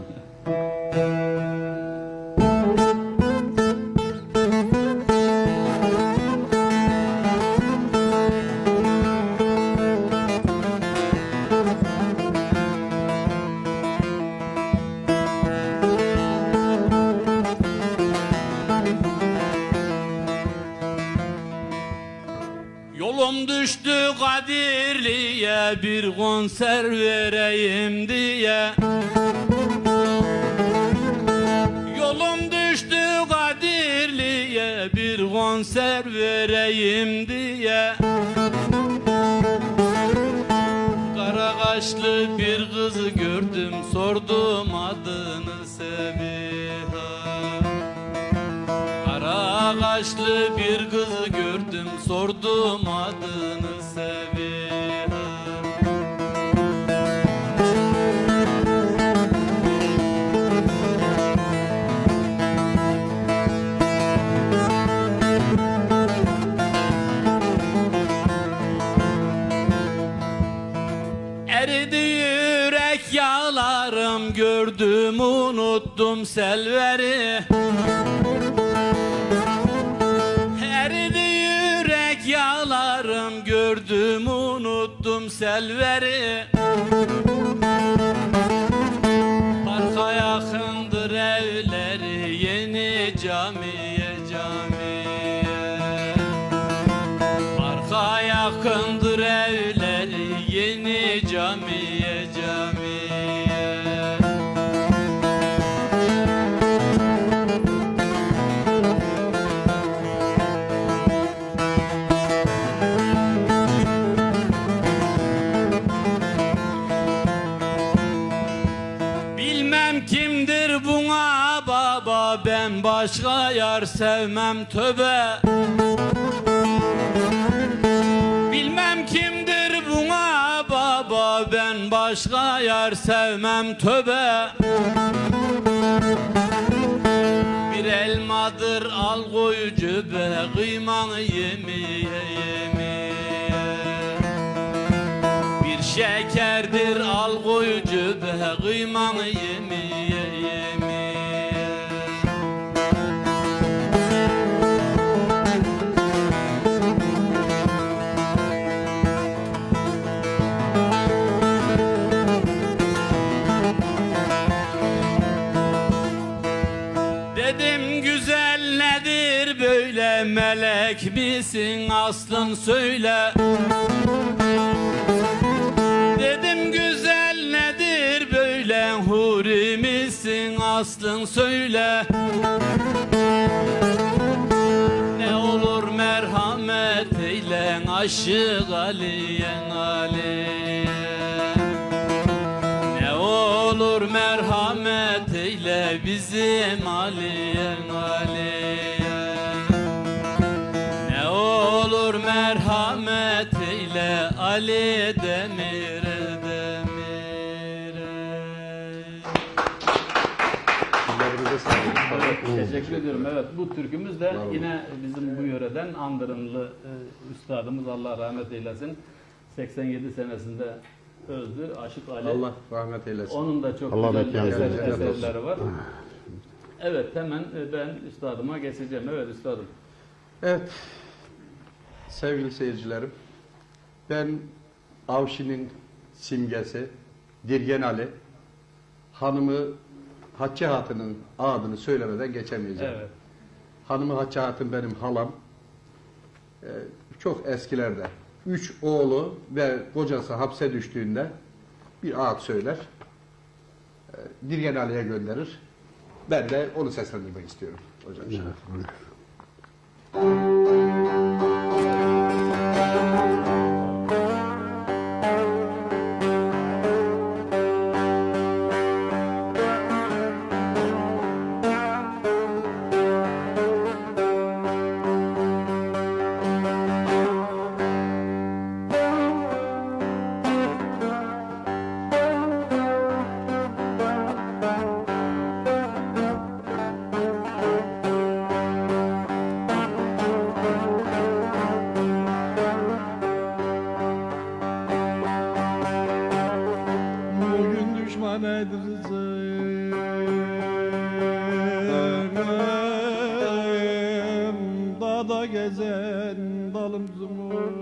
S1: Yolum düştü Kadirli'ye bir konser vereyim diye. Yolum düştü Kadirli'ye bir konser vereyim diye. Kara kaşlı bir kızı gördüm, sordum adını Sebiha. Kara kaşlı bir kızı gördüm, sordum adını Sebiha. Eridi yürek yağlarım, gördüm unuttum selveri. Eridi yürek yağlarım, gördüm unuttum selveri. Parka yakındır evleri, yeni camiye camiye. Parka yakındır evleri, yeni camiye camiye. Bilmem kimdir buna baba, ben başka yar sevmem tövbe. Bilmem kimdir buna baba, ben başka yar sevmem tövbe. Bir elmadır al koy cübe, kıymanı yemeye yemeye. Bir şekerdir al koy cübe, kıymanı yemeye yemeye. Dedim güzel nedir böyle, melek misin aslın söyle. Dedim güzel nedir böyle, huri misin aslın söyle. Ne olur merhamet eyle, aşık Aliyen Aliye. Ne olur merhamet eyle, bizim Aliyen Aliye. Ne olur merhamet eyle, Ali Demir'e Demir'e.
S5: Ellerinize sağlık.
S2: Teşekkür ediyorum. Evet, bu türkümüz de yine bizim bu yöreden Andırınlı üstadımız, Allah rahmet eylesin. 87 senesinde öldü. Aşık Ali.
S5: Allah rahmet eylesin.
S2: Onun da çok
S3: Allah
S2: güzel
S3: mekanı
S2: eserleri var. Evet, hemen ben üstadıma geçeceğim. Evet üstadım.
S5: Evet, sevgili seyircilerim, ben Avşin'in simgesi Dirgen Ali, hanımı Hatice Hatun'un adını söylemeden geçemeyeceğim.
S2: Evet.
S5: Hanımı Hatice Hatun benim halam. Çok eskilerde, 3 oğlu ve kocası hapse düştüğünde bir ağıt söyler. Dirgen Ali'ye gönderir. Ben de onu seslendirmek istiyorum hocam.
S4: Evet, buyur.
S6: Bugün düşman edilsem, dağda gezen dalım zumur.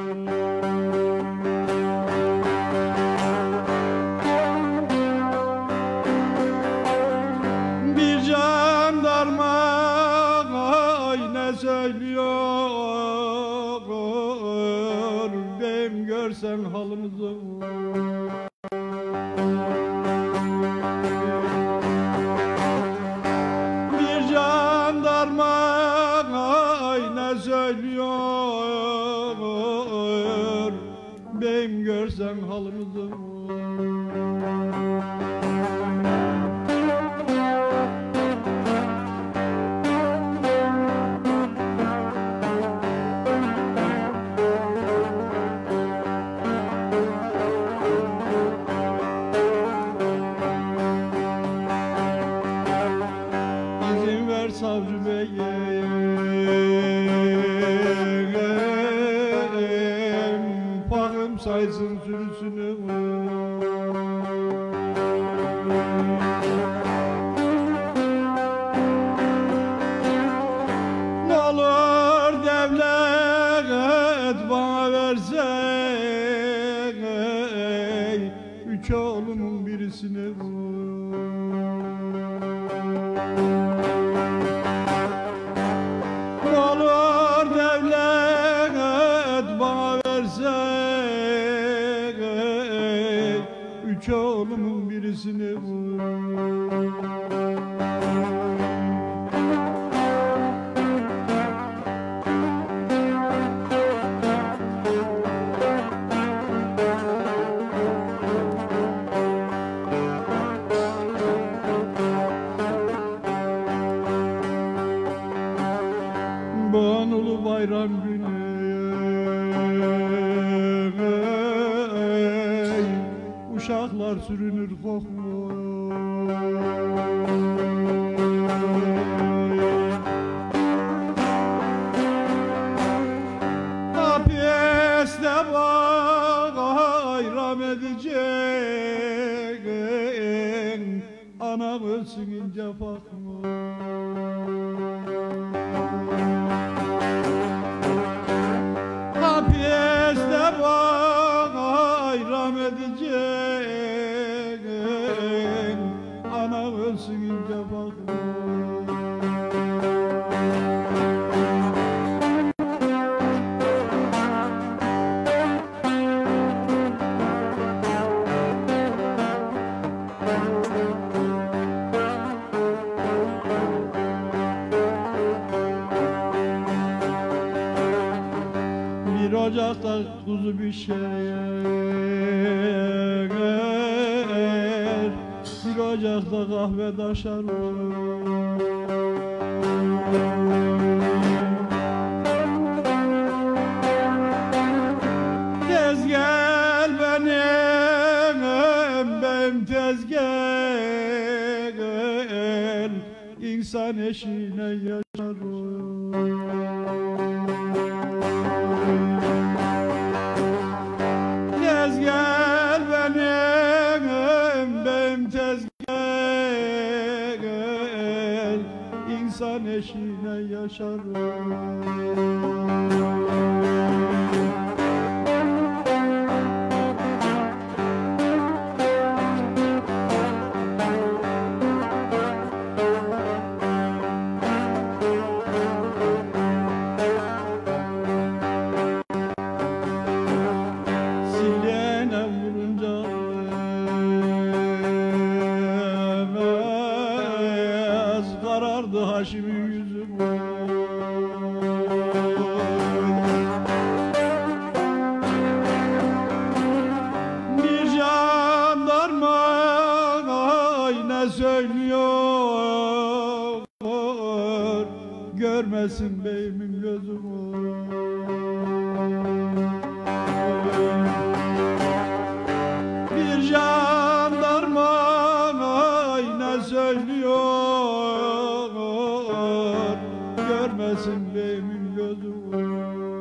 S6: Bir jandarma ay ne söylüyor, benim görsen halımızı. Bir jandarma ay ne söylüyor, benim görsen halımızı. İzin ver savcı beyim, pakım saysın sürüsünü. Ne olur devlet bana verse, üç oğlumun birisini. Ne olur devlet bana verse, üç oğlumun birisini. Banulu bayram günü uşaklar sürünür koklu. Hapiste bayram edecek, anam ölsün ince fakma. Hapiste bayram edecek, ana ölsün ince bakma. Bir ocakta kuzu pişer, bir ocakta kahve taşar. Tez gel benim tez gel, insan eşine yaşar. Tez gel benim tez gel, insan eşine yaşar. başımın yüzüm oy. Bir jandarma ay ne söylüyor, görmesin beyimin gözüm oy. Bir jandarma ay ne söylüyor, görmesin beyimin gözüm oy.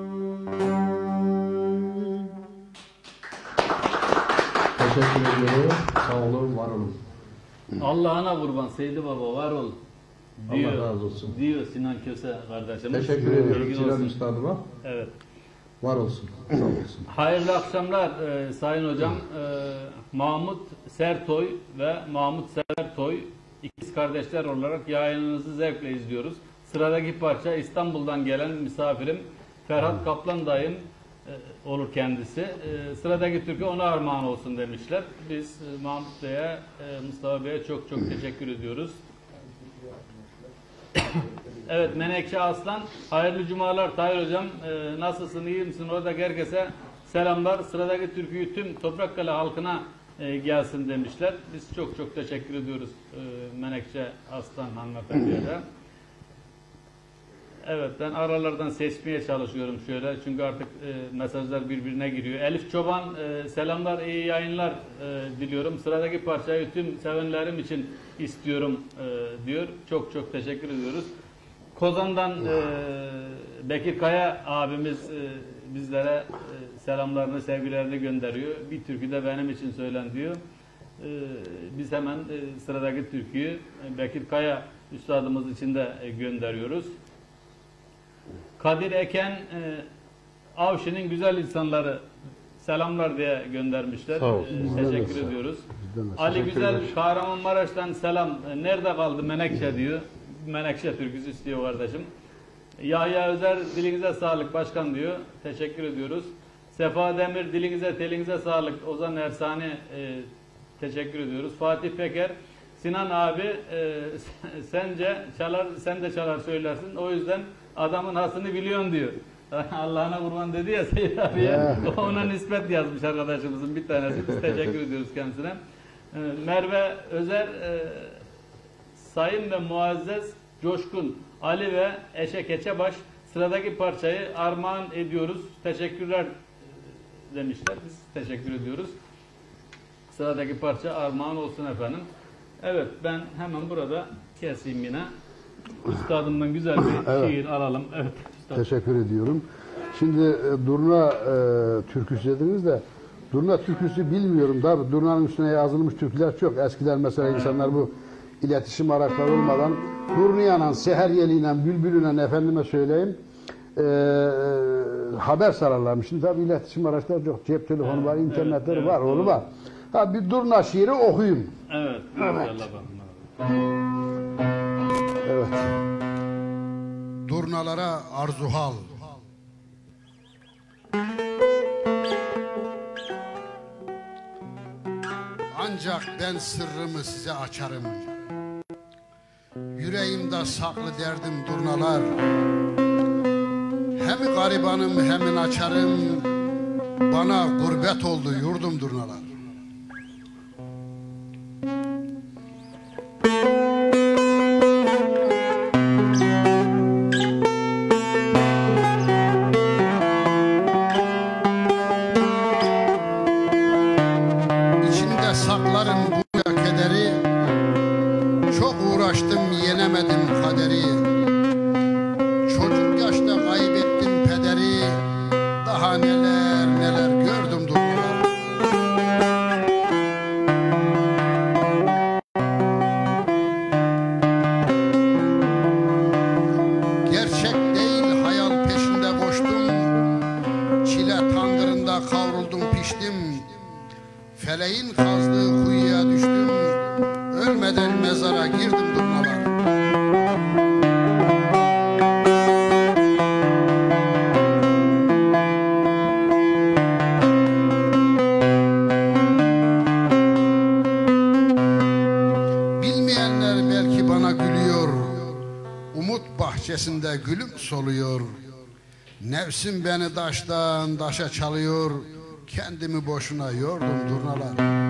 S3: Teşekkür ediyorum. Sağ olun, var olun.
S2: Allah'ına kurban Seydi Baba var ol diyor,
S3: Allah razı olsun.
S2: diyor Sinan Köse kardeşimiz.
S5: Teşekkür ediyorum
S2: Bilgin
S5: Sinan
S2: olsun.
S5: Üstadıma.
S2: Evet.
S5: Var olsun. Sağ olsun.
S2: Hayırlı akşamlar Sayın Hocam. Mahmut Sertoy ve Mahmut Sertoy ikiz kardeşler olarak yayınınızı zevkle izliyoruz. Sıradaki parça İstanbul'dan gelen misafirim Ferhat Kaplan dayım olur kendisi. Sıradaki türkü ona armağan olsun demişler. Biz Mahmut Bey'e, Mustafa Bey'e çok çok teşekkür ediyoruz. Evet, Menekşe Aslan, hayırlı cumalar Tahir Hocam. Nasılsın, iyi misin? Orada herkese selamlar. Sıradaki türküyü tüm Toprakkale halkına gelsin demişler. Biz çok çok teşekkür ediyoruz Menekşe Aslan hanımefendiye de. Evet, ben aralardan seçmeye çalışıyorum şöyle. Çünkü artık mesajlar birbirine giriyor. Elif Çoban, selamlar, iyi yayınlar diliyorum. Sıradaki parçayı tüm sevenlerim için istiyorum diyor. Çok çok teşekkür ediyoruz. Kozan'dan Bekir Kaya abimiz bizlere selamlarını, sevgilerini gönderiyor. Bir türkü de benim için söylen diyor. Biz hemen sıradaki türküyü Bekir Kaya üstadımız için de gönderiyoruz. Kadir Eken Avşin'in güzel insanları selamlar diye göndermişler.
S3: Sağ olsun.
S2: Teşekkür ediyoruz.
S4: Bizden de
S2: Ali
S4: teşekkürler.
S2: Güzel Kahramanmaraş'tan selam. Nerede kaldı Menekşe diyor. Menekşe türküsü istiyor kardeşim. Yahya Özer dilinize sağlık başkan diyor. Teşekkür ediyoruz. Sefa Demir dilinize telinize sağlık. Ozan Ersani teşekkür ediyoruz. Fatih Peker Sinan abi sen de çalar söylersin. O yüzden adamın hasını biliyorsun diyor. Allah'ına kurban dedi ya Seyyid abiye. Ona nispet yazmış arkadaşımızın bir tanesi. Biz teşekkür ediyoruz kendisine. Merve Özer Sayın ve Muazzez Coşkun Ali ve Eşe Keçebaş sıradaki parçayı armağan ediyoruz. Teşekkürler demişler. Biz teşekkür ediyoruz. Sıradaki parça armağan olsun efendim. Evet, ben hemen burada keseyim yine. Üstadımdan güzel bir şiir alalım. Evet. Üstad.
S4: Teşekkür ediyorum. Şimdi Durna türküsü dediniz de Durna türküsü bilmiyorum. Tabi Durna'nın üstüne yazılmış türküler çok. Eskiden mesela insanlar bu iletişim araçları olmadan Durniyan'la, seher yeliyle, bülbülüyle efendime söyleyeyim haber sararlarmış. Şimdi tabi iletişim araçları çok. Cep telefonu var, internetleri var, oğlu var. Ha, bir Durna şiiri okuyayım.
S2: Evet.
S4: Evet. Evet.
S7: Durnalara arzuhal. Ancak ben sırrımı size açarım. Yüreğimde saklı derdim durnalar. Hem garibanım hem açarım. Bana gurbet oldu yurdum durnalar. İçimde saklarım bunca kederi. Çok uğraştım yenemedim kaderi. Çocuk yaşta kaybettim pederi. Daha neler neler gördüm durmalar. Gerçek değil hayal peşinde koştum. Çile tandırında kavruldum piştim. Feleğin kazdığı kuyuya düştüm. Ölmeden mezara girdim durmalar. Bilmeyenler belki bana gülüyor. bahçesinde gülüm soluyor. Nefsim beni taştan taşa çalıyor. Kendimi boşuna yordum durnalar.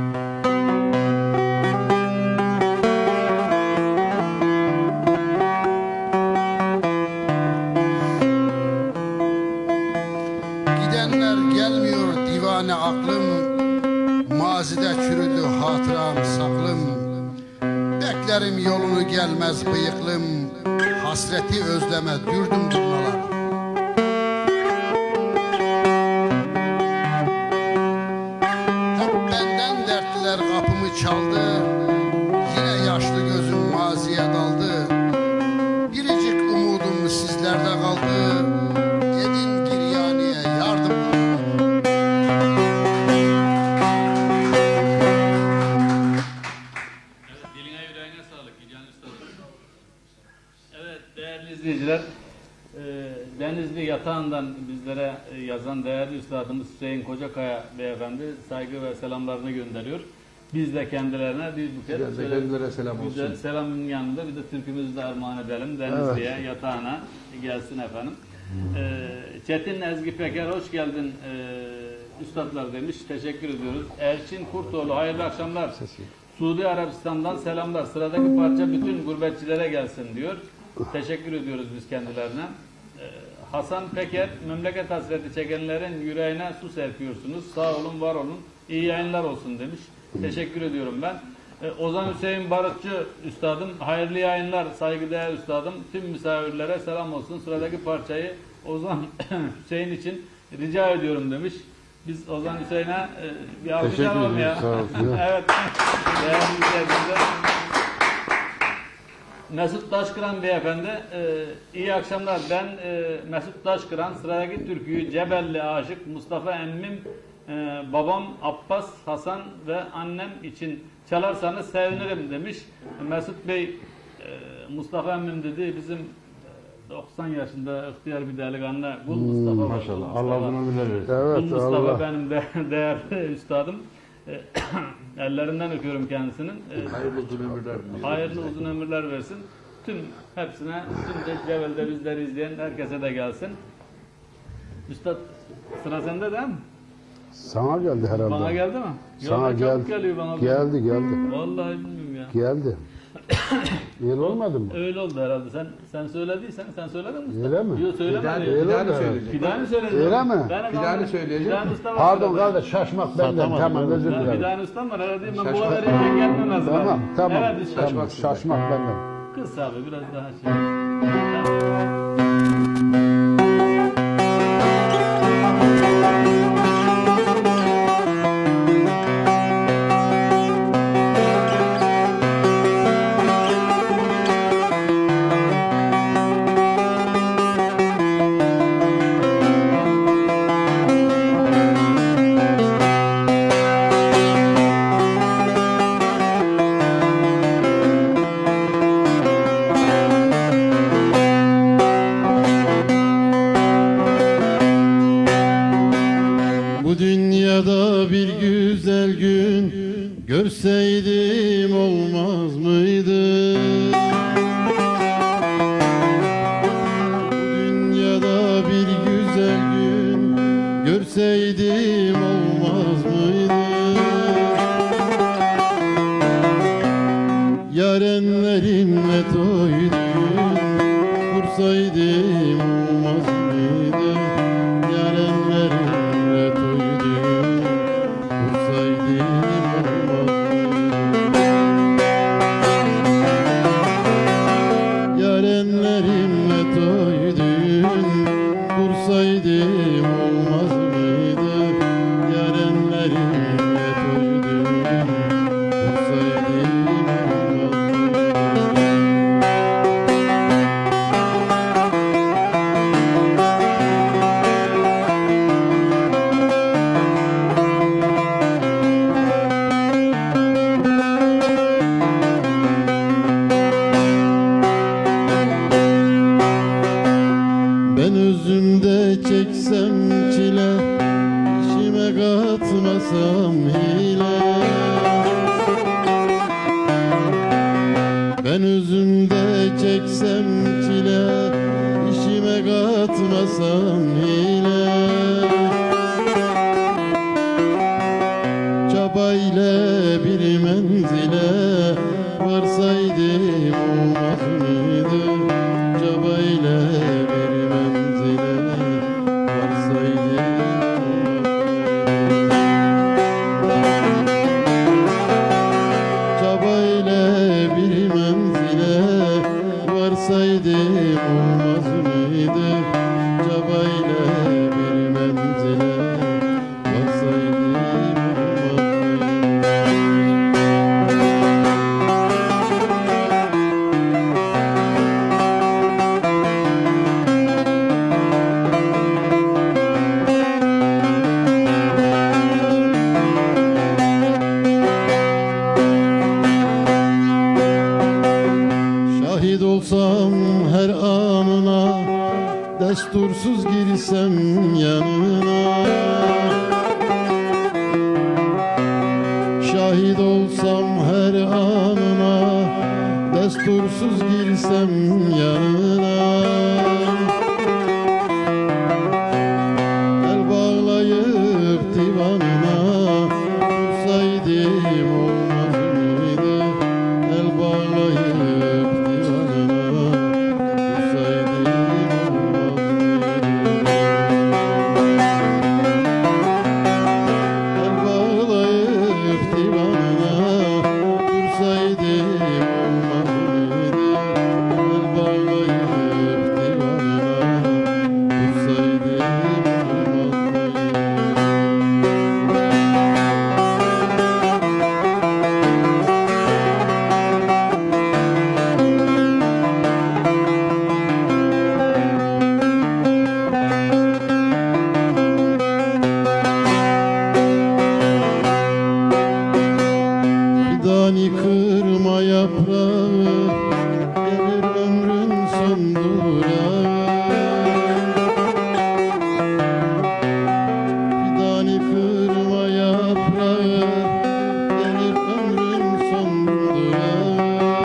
S7: Gidenler gelmiyor divane aklım. Mazide çürüdü hatıram saklım. Beklerim yolunu gelmez bıyıklım. Hasreti özleme dürdüm durnalar. Hep benden dertliler kapımı çaldı. Yine yaşlı gözüm maziye daldı. Biricik umudum sizlerde kaldı. Edin giryaniye yardım.
S2: Evet, diline yüreğine sağlık İlhan Üstadım. Evet değerli izleyiciler, Denizli Yatağı'ndan bizlere yazan değerli üstadımız Hüseyin Kocakaya beyefendi saygı ve selamlarını gönderiyor. Biz de kendilerine bir buket
S5: Biz de kendilere selam
S2: güzel
S5: olsun.
S2: selamın yanında bir de türkümüzü de armağan edelim. Denizli'ye, Yatağı'na gelsin efendim. Çetin Ezgi Peker hoş geldin üstadlar demiş. Teşekkür ediyoruz. Erçin Kurtoğlu hayırlı akşamlar. Suudi Arabistan'dan selamlar. Sıradaki parça bütün gurbetçilere gelsin diyor. Teşekkür ediyoruz biz kendilerine. Hasan Peker, memleket hasreti çekenlerin yüreğine su serpiyorsunuz. Sağ olun, var olun. İyi yayınlar olsun demiş. Teşekkür ediyorum ben. Ozan Hüseyin Barutçu üstadım, hayırlı yayınlar, saygıdeğer üstadım. Tüm misafirlere selam olsun. Sıradaki parçayı Ozan Hüseyin için rica ediyorum demiş. Biz Ozan Hüseyin'e bir alkış alalım ya.
S3: Sağ olsun.
S2: Evet. Değerli izleyiciler. Mesut Taşkıran beyefendi, iyi akşamlar. Ben Mesut Taşkıran. Sıradaki türküyü Cebelli aşık Mustafa emmim, babam Abbas, Hasan ve annem için çalarsanız sevinirim demiş. Mesut Bey, Mustafa emmim dedi, bizim 90 yaşında ihtiyar bir delikanlı. Kul Mustafa.
S3: Maşallah. Allah uzun ömürler versin.
S4: Evet,
S2: Kul Mustafa
S4: Allah.
S2: benim de değerli üstadım. Ellerinden öpüyorum kendisinin.
S5: Hayırlı uzun ömürler diliyorum.
S2: Hayırlı uzun ömürler versin. Tüm hepsine, tüm de Cebel'de bizleri izleyen herkese de gelsin. Üstad sıra sende değil mi?
S4: Sana geldi herhalde.
S2: Bana geldi mi?
S4: Sana
S2: Yok, çabuk geliyor bana.
S4: Geldi.
S2: Vallahi bilmiyorum ya.
S4: Geldi. Öyle olmadı mı?
S2: Öyle oldu herhalde. Sen söylediysen, sen söyledin mi?
S4: Öyle mi?
S2: Yok söylemedi.
S5: Bir daha
S4: Öyle
S5: söyleyecek.
S2: Bir daha mı söyledin?
S4: Öyle mi?
S5: Bir daha mı söyleyecek?
S4: Pardon kardeş, şaşmak benden. Tamam, özür
S2: Bir
S4: dilerim.
S2: daha ustam var herhalde. Ben bu
S5: Şaşmak.
S2: kadar yerden gelmem lazım.
S4: Tamam.
S2: Evet,
S4: Tamam, şaşmak benden.
S2: kız abi biraz daha şey. Tamam.
S8: Bu dünyada bir güzel gün görseydim olmaz mıydı? Bu dünyada bir güzel gün görseydim olmaz mıydı? Yarenlerimle toy düğün kursaydım olmaz mıydı? Yarenlerimle toy düğün kursaydım olmaz mıydı? bir menzile varsaydım olmaz mıydı? Çabayla bir menzile varsaydım çabayla bir menzile varsaydım olmaz mıydı? Çabayla bir menzile varsaydım olmaz mıydı? Şahit olsam her anına, destursuz girsem yanına. Şahit olsam her anına, destursuz girsem yanına. El bağlayıp divanına dursaydım olmaz mıydı? El bağlayıp divanına dursaydım olmaz mıydı? El bağlayıp divanına dursaydım olmaz mıydı? El bağlayıp divanına dursaydım olmaz Fidani kırma yaprağı, gelir ömrün son durağı. Fidani kırma yaprağı, gelir ömrün son durağı.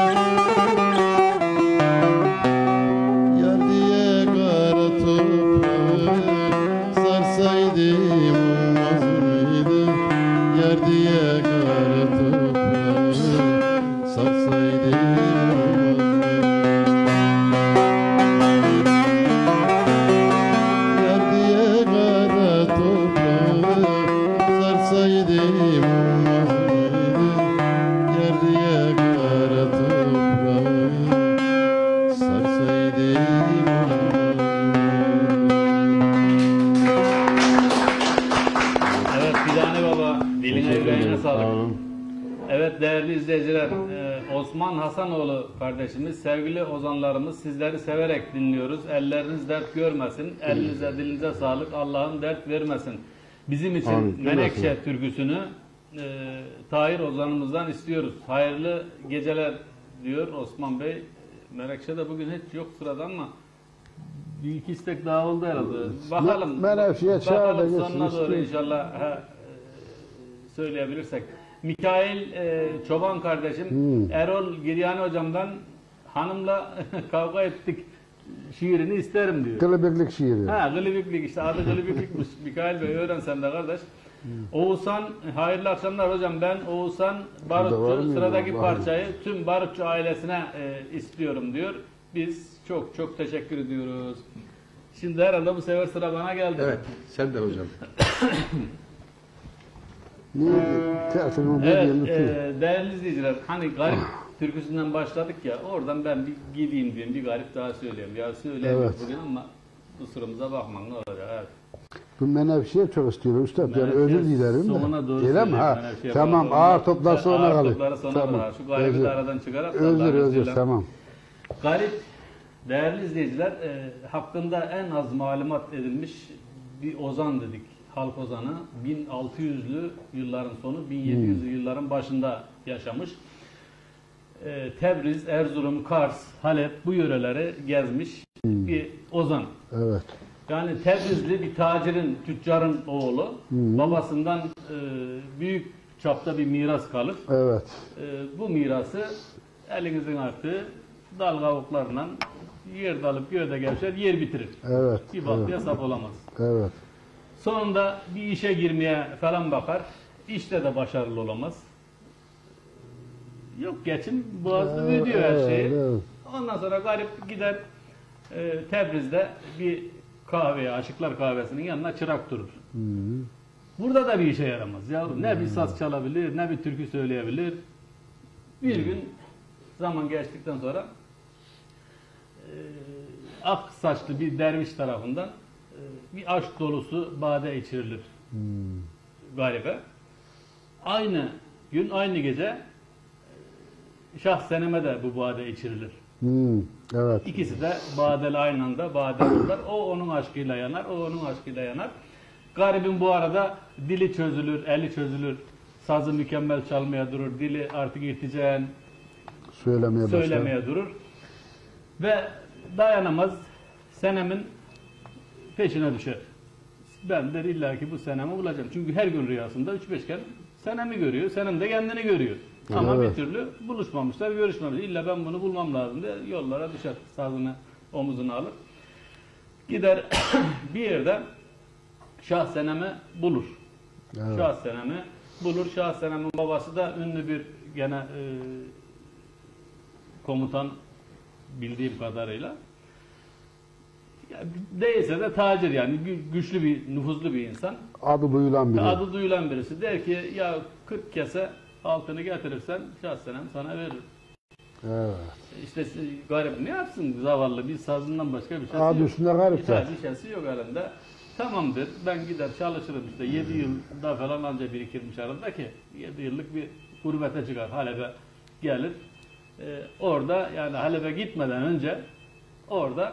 S8: Yar diye kara toprağı sarsaydım olmaz mıydı? Yar diye kara toprağı sarsaydım olmaz mıydı? Yar diye kara toprağı sarsaydım olmaz mıydı? Yar diye kara toprağı sarsaydım olmaz mıydı?
S2: Evet Fidani Baba, diline
S3: Teşekkür
S2: yüreğine
S3: ederim.
S2: sağlık.
S3: Sağ olun.
S2: Evet değerli izleyiciler, Osman Hasanoğlu kardeşimiz, sevgili ozanlarımız, sizleri severek dinliyoruz. Elleriniz dert görmesin, elinize dilinize sağlık, Allah'ın dert vermesin. Bizim için
S3: Amin.
S2: Menekşe türküsünü Tahir ozanımızdan istiyoruz. Hayırlı geceler diyor Osman Bey. Menekşe de bugün hiç yok sırada ama bir iki istek daha oldu herhalde. Bakalım.
S4: Menekşe'ye çağır da
S2: Bakalım
S4: gelsin,
S2: sonuna doğru
S4: istiyor.
S2: inşallah söyleyebilirsek. Mikail Çoban kardeşim, Erol Giryani hocamdan hanımla kavga ettik şiirini isterim diyor.
S4: Kılıbıklık şiiri.
S2: Ha, gılibiklik işte adı gılibiklikmiş. Mikail Bey öğren sen de kardeş. Oğuzhan, hayırlı akşamlar hocam. Ben Oğuzhan
S4: Burada var
S2: Barutçu,
S4: mı?
S2: sıradaki
S4: Var.
S2: parçayı tüm Barutçu ailesine istiyorum diyor. Biz çok çok teşekkür ediyoruz. Şimdi herhalde bu sefer sıra bana geldi.
S5: Evet, sen de hocam.
S4: Niye? Teatronu
S2: Evet,
S4: dediğim
S2: değerli izleyiciler, hani garip türküsünden başladık ya, oradan ben bir gideyim diyeyim, bir garip daha söyleyeyim. Ya söyleyeyim
S4: Evet.
S2: bugün ama kusurumuza bakmayın, ne olacak? Evet.
S4: Bu Menevşe'ye çok istiyorum üstad. Yani
S2: Menevşe
S4: özür dilerim de.
S2: sonuna doğru
S4: Öyle mi?
S2: söyleyeyim,
S4: Ha.
S2: Menevşe'ye
S4: Tamam
S2: bağlı.
S4: ağır toplar sonra
S2: Ağır
S4: kalır.
S2: topları sonra
S4: Tamam.
S2: kalır. Şu garibi
S4: Özür.
S2: de aradan çıkarak.
S4: Özür
S2: Allah'ın
S4: özür
S2: izniyle.
S4: tamam.
S2: Garip, değerli izleyiciler, hakkında en az malumat edilmiş bir ozan dedik. Halk ozanı 1600'lü yılların sonu 1700'lü yılların başında yaşamış. Tebriz, Erzurum, Kars, Halep bu yöreleri gezmiş bir ozan.
S4: Evet.
S2: Yani Tebrizli bir tacirin, tüccarın oğlu. Babasından büyük çapta bir miras kalır.
S4: Evet.
S2: Bu mirası elinizin artığı dal kavuklarla yer dalıp göğde gevşer, yer bitirir.
S4: Evet.
S2: Bir baktıya sap olamaz.
S4: Evet.
S2: Sonunda bir işe girmeye falan bakar. İşte de başarılı olamaz. Yok, geçim boğazını ödüyor her şeyi.
S4: Evet.
S2: Ondan sonra garip gider Tebriz'de bir kahveye, Aşıklar Kahvesi'nin yanına çırak durur. Burada da bir işe yaramaz. Ya ne bir saz çalabilir, ne bir türkü söyleyebilir. Bir gün zaman geçtikten sonra ak saçlı bir derviş tarafından bir aşk dolusu bade içirilir garibe. Aynı gün, aynı gece Şah Senem'e de bu bade içirilir.
S4: Evet.
S2: İkisi de badeli aynı anda bade olurlar. O onun aşkıyla yanar, o onun aşkıyla yanar. Garibin bu arada dili çözülür, eli çözülür. Sazı mükemmel çalmaya durur. Dili artık irticen söylemeye durur. Ve dayanamaz, Senem'in peşine düşer. Ben der illaki bu Senem'i bulacağım. Çünkü her gün rüyasında 3-5 kere Senem'i görüyor. Senem de kendini görüyor. Ama
S4: Evet.
S2: bir türlü buluşmamışlar, görüşmemişler. İlla ben bunu bulmam lazım diye yollara düşer. Sazını omuzuna alır. Gider bir yerde Şah Senem'i bulur.
S4: Evet.
S2: Şah Senem'i bulur. Şah Senem'in babası da ünlü bir gene komutan bildiğim kadarıyla. Ya, değilse de tacir, yani güçlü bir, nüfuzlu bir insan.
S4: Adı duyulan biri.
S2: Adı duyulan birisi. Der ki ya 40 kese altını getirirsen Şah Senem sana verir.
S4: Evet.
S2: İşte garip ne yapsın zavallı, bir sazından başka bir şey
S4: Adı
S2: yok.
S4: üstünde garip zaten.
S2: Bir şeysi yok elinde. Tamamdır, ben gider çalışırım işte 7 yılda falan anca birikirmiş arada ki 7 yıllık bir gurbete çıkar, Halep'e gelir. Orada yani Halep'e gitmeden önce orada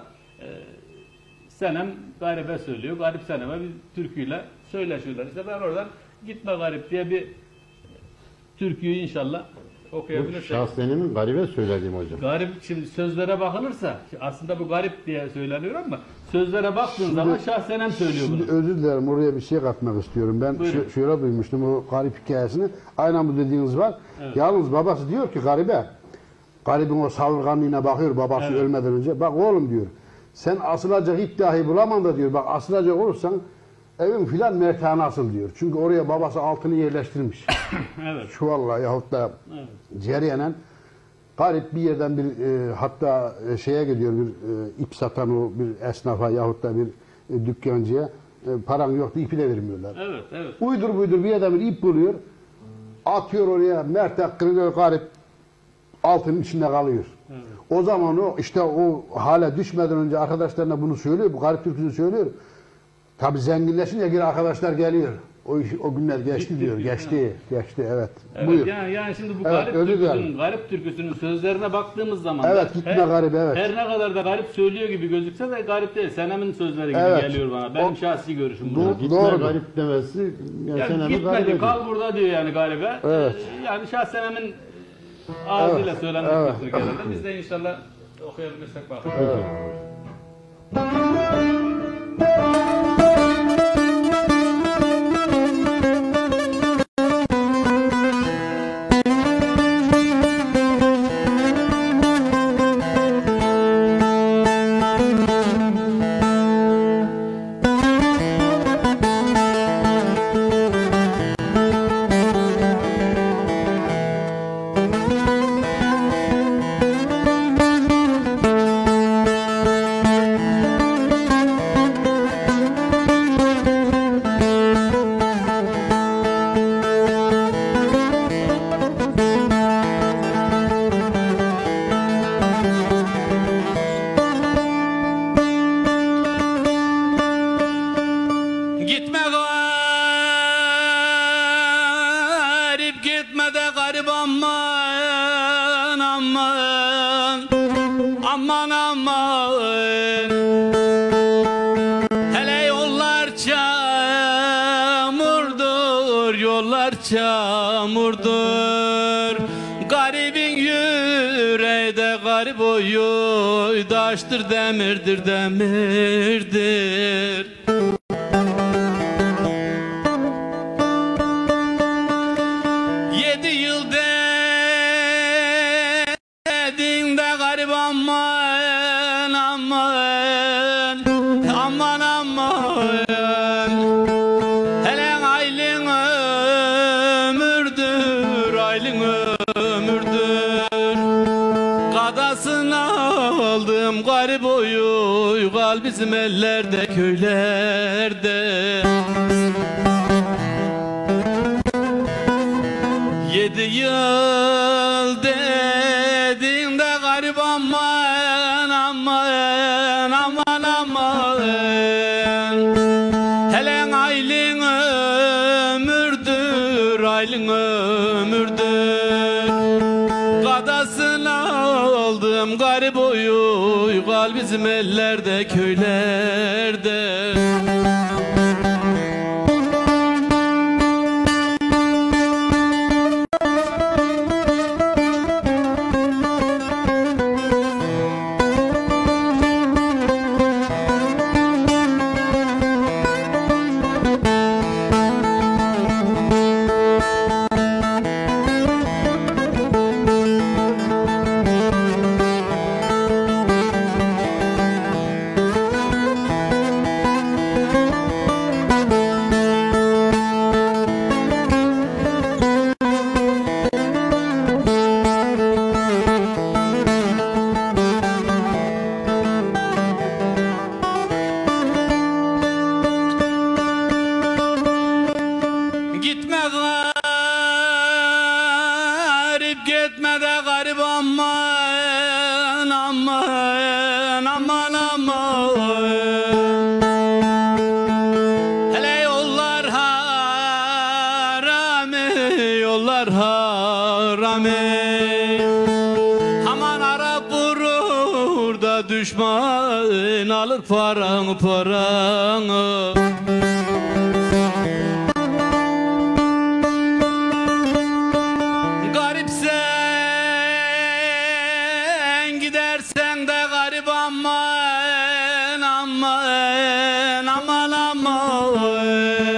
S2: Senem garibe söylüyor. Garip Senem'e bir türküyle söyleşiyorlar. İşte ben oradan Gitme Garip diye bir türküyü inşallah
S3: Bu
S2: okuyabilirsek.
S3: Şah Senem'in garibe söylediğim hocam.
S2: Garip, şimdi sözlere bakılırsa aslında bu garip diye söyleniyor ama sözlere baktığın zaman Şah Senem söylüyor bunu.
S4: Şimdi özür dilerim, oraya bir şey katmak istiyorum. Ben
S2: Buyurun.
S4: şöyle duymuştum o garip hikayesini. Aynen bu dediğiniz var.
S2: Evet.
S4: Yalnız babası diyor ki garibin o savurganlığına bakıyor babası
S2: Evet.
S4: ölmeden önce. Bak oğlum diyor, sen asılacak ip dahi bulamam da diyor. Bak asılacak olursan evin filan mertağına asıl diyor. Çünkü oraya babası altını yerleştirmiş.
S2: Evet.
S4: Çuvalla yahut da ceriyenen garip bir yerden bir hatta şeye gidiyor, bir ip satan o bir esnafa yahut da bir dükkancıya paran yoktu, ipi de vermiyorlar.
S2: Evet, evet.
S4: Uydur buydur bir yerden bir ip buluyor, atıyor oraya, mertek kırıyor, garip altının içinde kalıyor.
S2: Evet.
S4: O zaman o işte o hale düşmeden önce arkadaşlarına bunu söylüyor, bu garip türküsünü söylüyor. Tabi zenginleşince geri arkadaşlar geliyor. O günler geçti
S2: Bitti
S4: diyor.
S2: diyor.
S4: Geçti evet.
S2: Evet,
S4: Buyur.
S2: yani şimdi bu
S4: Evet, özür dilerim.
S2: garip türküsünün sözlerine baktığımız zaman
S4: Evet, Gitme Garip, evet.
S2: Her ne kadar da garip söylüyor gibi gözükse de garip değil. Senem'in sözleri gibi
S4: Evet.
S2: geliyor bana. Benim şahsi görüşüm bu.
S3: Gitme
S4: Doğru.
S3: garip demesi
S2: Yani
S3: Senem'i
S2: gitme
S3: garibe
S2: diyor,
S3: diyor.
S2: kal burada diyor yani garibe.
S4: Evet.
S2: Yani Şah Senem'in ağzıyla
S4: Evet,
S2: söylenmiş
S4: evet.
S2: bir türkülerden. Biz de inşallah okuyabilirsek bakalım.
S4: Evet.
S1: Gitme garip, gitme de garip, aman aman, aman aman. Hele yollar çamurdur, yollar çamurdur. Garibin yüreği de garip oyu, taştır demirdir, demirdir. Aman aman, aman aman. Hele aylin ömürdür, aylin ömürdür. garip oy kal bizim ellerde köylerde. 7 yıl dediğinde garip aman aman aman aman. Helen aylin ömürdür, aylin ömürdür. Kadasını aldım garip oy kal bizim ellerde köylerde. Gitme garip, gitme de garip aman aman aman aman. Hele yollar harami, yollar harami. Aman Arap vurur da düşman alır paranı paranı. Gidersen de garip aman aman aman aman.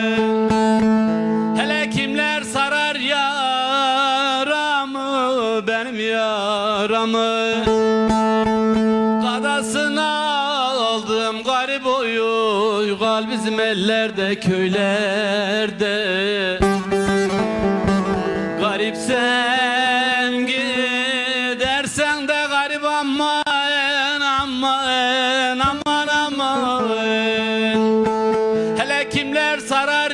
S1: Hele kimler sarar yaramı, benim yaramı. Kadasını aldım garip oy kal bizim ellerde köylerde. Garip sen gidersen de garip aman aman aman aman. Hele kimler sarar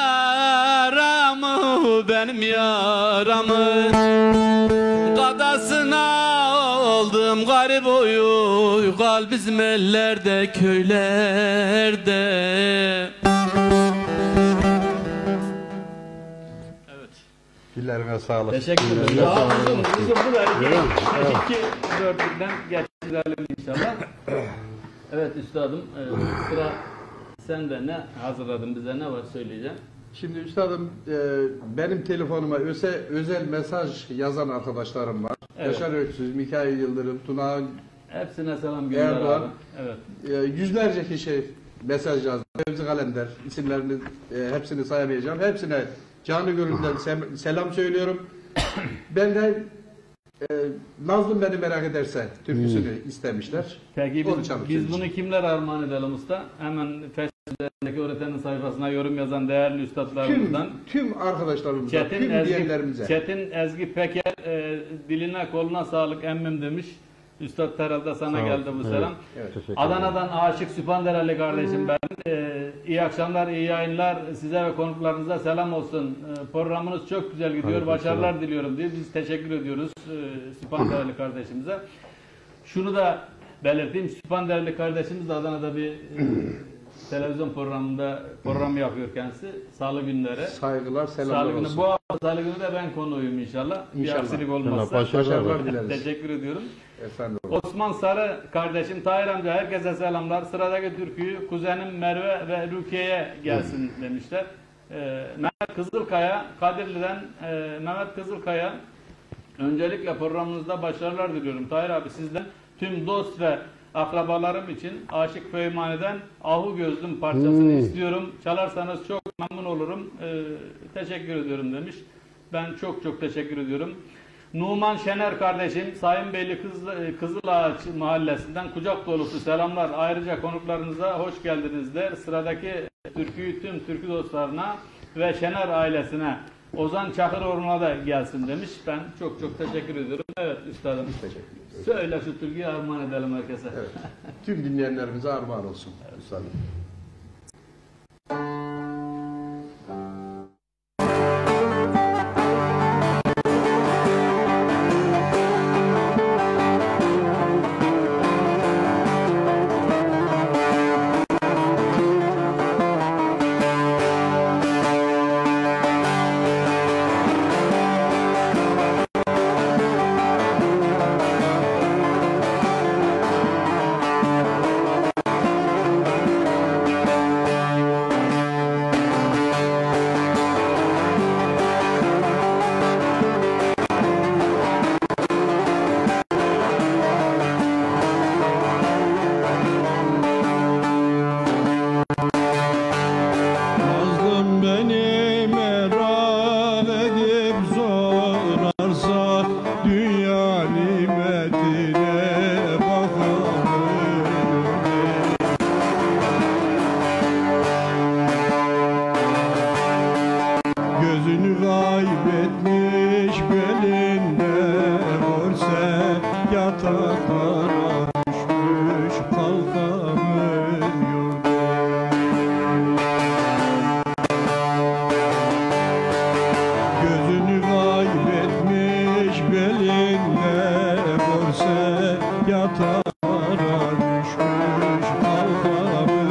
S1: yaramı, benim yaramı. Kadasını aldım garip oy kal bizim ellerde köylerde.
S5: Dillerine sağlık.
S2: Teşekkür ederim. Bizim bu da iki dörtlükten geçirelim inşallah. Evet üstadım, sıra sende, ne hazırladın bize, ne var söyleyeceğim?
S5: Şimdi üstadım benim telefonuma özel mesaj yazan arkadaşlarım var.
S2: Evet.
S5: Yaşar Öksüz, Mikail Yıldırım, Tuna
S2: Hepsine selam gönder
S5: Erdoğan.
S2: abi. Evet.
S5: Yüzlerce kişi mesaj yazdı. Fevzi Kalender isimlerini hepsini sayamayacağım. Hepsine canı gönülden selam söylüyorum. Ben de Nazlım beni merak ederse türküsünü istemişler.
S2: Peki
S5: Onu
S2: biz
S5: çalışıyoruz.
S2: bunu kimler armağan edelim usta? Hemen Facebook'taki öğretenin sayfasına yorum yazan değerli üstadlarımızdan.
S5: Tüm arkadaşlarımıza, tüm diyenlerimize.
S2: Çetin Ezgi Peker diline koluna sağlık emmim demiş. Üstad herhalde sana geldi bu selam.
S5: Evet.
S2: Adana'dan Aşık Süphandereli kardeşim ben. İyi akşamlar, iyi yayınlar. Size ve konuklarınıza selam olsun. Programınız çok güzel gidiyor. Başarılar diliyorum diye biz teşekkür ediyoruz Süphandereli kardeşimize. Şunu da belirteyim. Süphandereli kardeşimiz de Adana'da bir televizyon programında program yapıyor kendisi. Salı günleri.
S5: Saygılar, selamlar olsun.
S2: Bu hafta Salı günü de ben konuğuyum inşallah.
S5: İnşallah.
S2: Bir aksilik olmazsa.
S5: Başarılar dileriz.
S2: Teşekkür ediyorum.
S5: Efendim.
S2: Osman Sarı kardeşim, Tahir amca herkese selamlar. Sıradaki türküyü kuzenim Merve ve Rukiye'ye gelsin demişler. Mehmet Kızılkaya, Kadirli'den Mehmet Kızılkaya. Öncelikle programınızda başarılar diliyorum. Tahir abi sizden tüm dost ve akrabalarım için Aşık Feymani'den Ahu Gözlüm parçasını istiyorum. Çalarsanız çok memnun olurum. Teşekkür ediyorum demiş. Ben çok teşekkür ediyorum. Numan Şener kardeşim Sayınbeyli Kızılağaç mahallesinden kucak dolusu selamlar. Ayrıca konuklarınıza hoş geldiniz der. Sıradaki türküyü tüm türkü dostlarına ve Şener ailesine Ozan Çakıroğlu'na da gelsin demiş. Ben çok teşekkür ediyorum. Evet üstadım.
S5: Teşekkür ederim.
S2: Söyle şu türküyü armağan edelim herkese.
S5: Evet. tüm dinleyenlerimize armağan olsun. Üstadım.
S6: Mazlum beni merak edip sorarsa dünya nimetine bakamıyorum. Gözünü kaybetmiş belinde görse yataklara düşmüş kalkamıyor. Gözünü kaybetmiş belinde görse yatağına düşmüş kalkamıyor.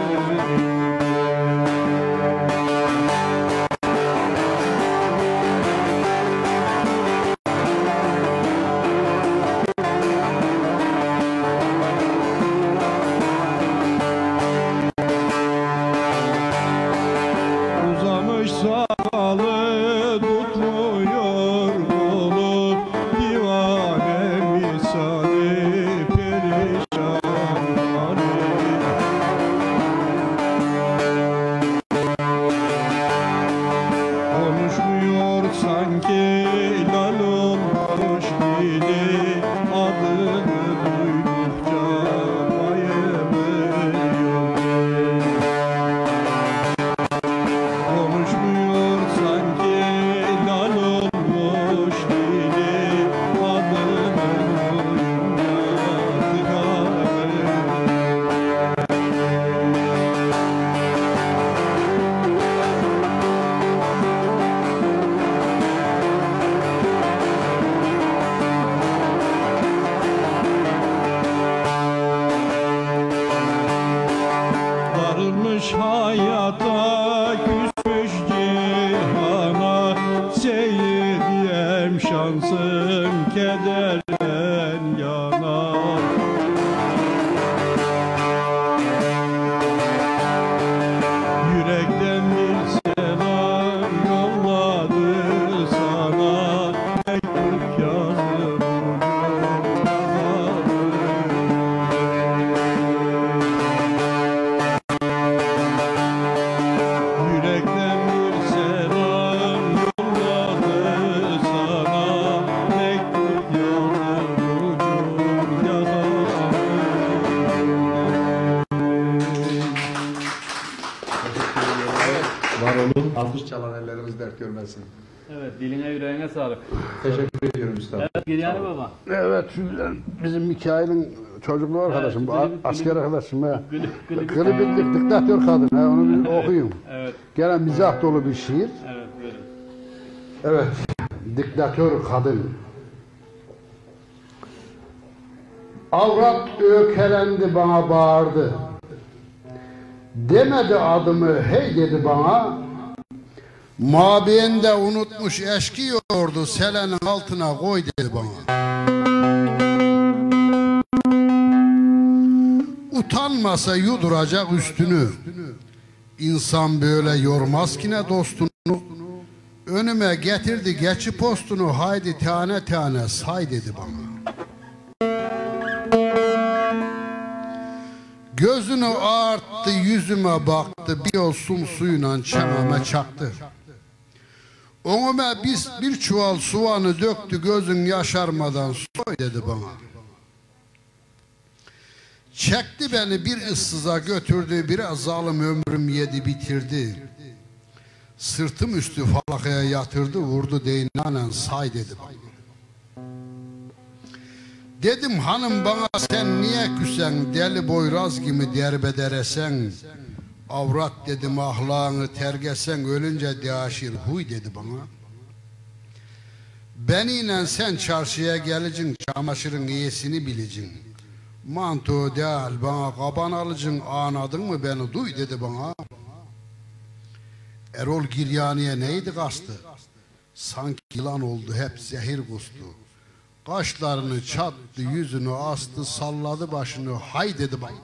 S6: Uzamış sakalı tutmuyor kolu, divane misali perişan hali. Konuşmuyor sanki lal olmuş dili, adını duydukça bayılıyor. Konuşmuyor sanki lal olmuş dili, adını duyunca tıkanıyor. Darılmış hayata, küsmüş cihana, seyyidiyem şansım kederden yana. Yürekten bir selam yolladı sana, mektup yazdım yürekten bir selam yolladı sana, mektup yazdım ucum
S5: Var olun. Alkış çalan ellerimiz dert görmesin.
S2: Evet, diline yüreğine sağlık.
S5: Teşekkür ediyorum üstadım.
S2: Evet, Giryani Baba.
S4: Evet, bizim Mikail'in çocukluğu arkadaşım,
S2: Evet,
S4: asker arkadaşım.
S2: Klibi-
S4: Klibin diktatör kadın, onu bir okuyayım.
S2: Evet,
S4: Gene mizah dolu bir şiir.
S2: evet, buyurun.
S4: Evet, diktatör kadın. Avrat ökelendi bana bağırdı. Demedi adımı hey dedi bana. Mabeyinde unutmuş eşkiyordu selenin altına koy dedi bana. Utanmasa yuduracak üstünü. İnsan böyle yormaz ki ne dostunu. Önüme getirdi geçi postunu, haydi tane tane say dedi bana. Gözünü ağarttı, yüzüme baktı, bir olsun suyla çeneme çaktı. Onuma bir çuval soğanı döktü, gözün yaşarmadan soy dedi bana. Çekti beni bir ıssıza götürdü, biraz zalim ömrüm yedi bitirdi. Sırtım üstü falakaya yatırdı, vurdu değnanen say dedi bana.
S7: Dedim hanım bana sen niye küsen, deli boyraz gibi derbederesen. Avrat dedim ahlakını tergesen, ölünce değişir huy dedi bana. Beniyle sen çarşıya gelicin, çamaşırın iyisini bilicin. Manto değil bana kaban alıcın, anladın mı beni duy dedi bana. Erol Giryani'ye neydi kastı? Sanki yılan oldu hep zehir kustu. Kaşlarını çattı, yüzünü astı, salladı başını, hay dedi bana.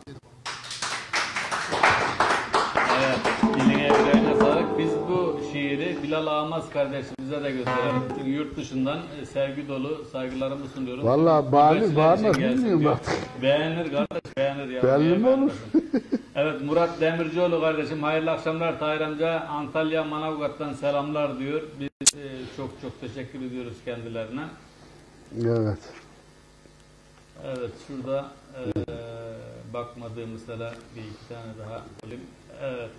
S2: Evet, diline yüreğine sağlık. Biz bu şiiri Bilal Ağmaz kardeşimize de gösterelim. Çünkü yurt dışından sevgi dolu saygılarımı sunuyoruz.
S4: Vallahi bağırır, bağırmaz
S2: Gelsin
S4: bilmiyorum
S2: diyor.
S4: bak.
S2: Beğenir kardeş, beğenir ya.
S4: Belli mi olur?
S2: Evet, Murat Demircioğlu kardeşim, hayırlı akşamlar. Tahir amca Antalya Manavgat'tan selamlar diyor. Biz çok çok teşekkür ediyoruz kendilerine.
S4: Evet.
S2: Evet, şurada bakmadığım mesela bir iki tane daha alayım. Evet.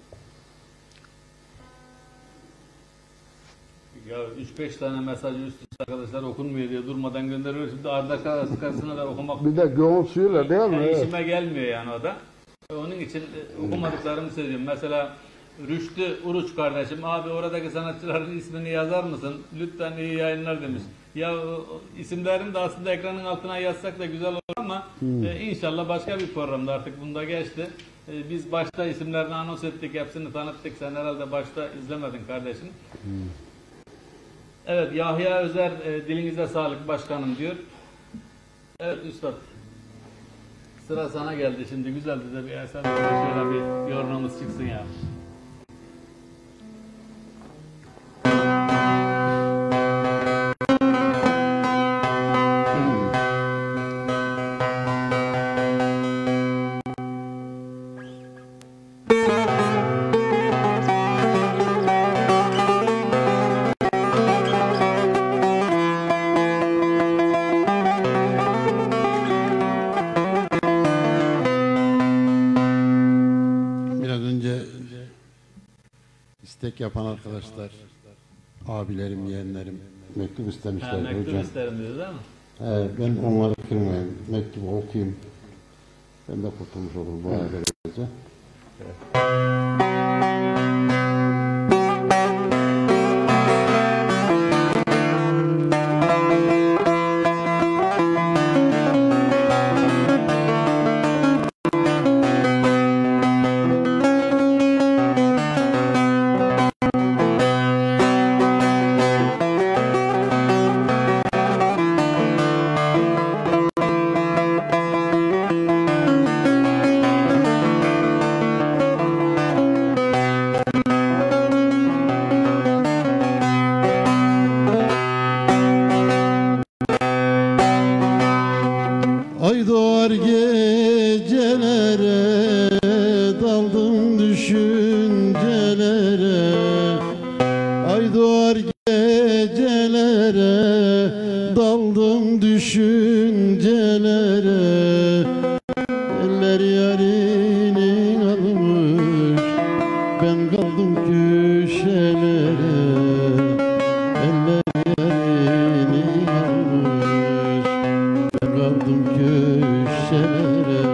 S2: Ya 3-5 tane mesajı üst üste arkadaşlar okunmuyor diye durmadan gönderiyor. Şimdi arda karşısına da okumak
S4: Bir de gönül suyuyla değil mi?
S2: yani
S4: Evet.
S2: işime gelmiyor yani o da. Onun için okumadıklarımı söyleyeyim. Mesela Rüştü Uruç kardeşim, abi oradaki sanatçıların ismini yazar mısın? Lütfen iyi yayınlar demiş. Ya isimlerini de aslında ekranın altına yazsak da güzel olur ama inşallah başka bir programda artık bunda geçti. Biz başta isimlerini anons ettik, hepsini tanıttık. Sen herhalde başta izlemedin kardeşim. Evet, Yahya Özer dilinize sağlık başkanım diyor. Evet üstad. Sıra sana geldi şimdi. Güzel bize bir eser. Şöyle bir yorumumuz çıksın ya.
S3: istek yapan arkadaşlar, abilerim, yeğenlerim mektup istemişler
S2: Mektup
S3: hocam.
S2: isterim diyor değil mi?
S3: Ben onları kırmayayım. Mektubu okuyayım. Ben de kurtulmuş olurum bu böylece.
S8: Ay doğar gecelere, daldım düşüncelere. Ay doğar gecelere, daldım düşüncelere. Eller yarinin almış, ben kaldım köşelere. Eller yarinin almış, ben kaldım köşelere.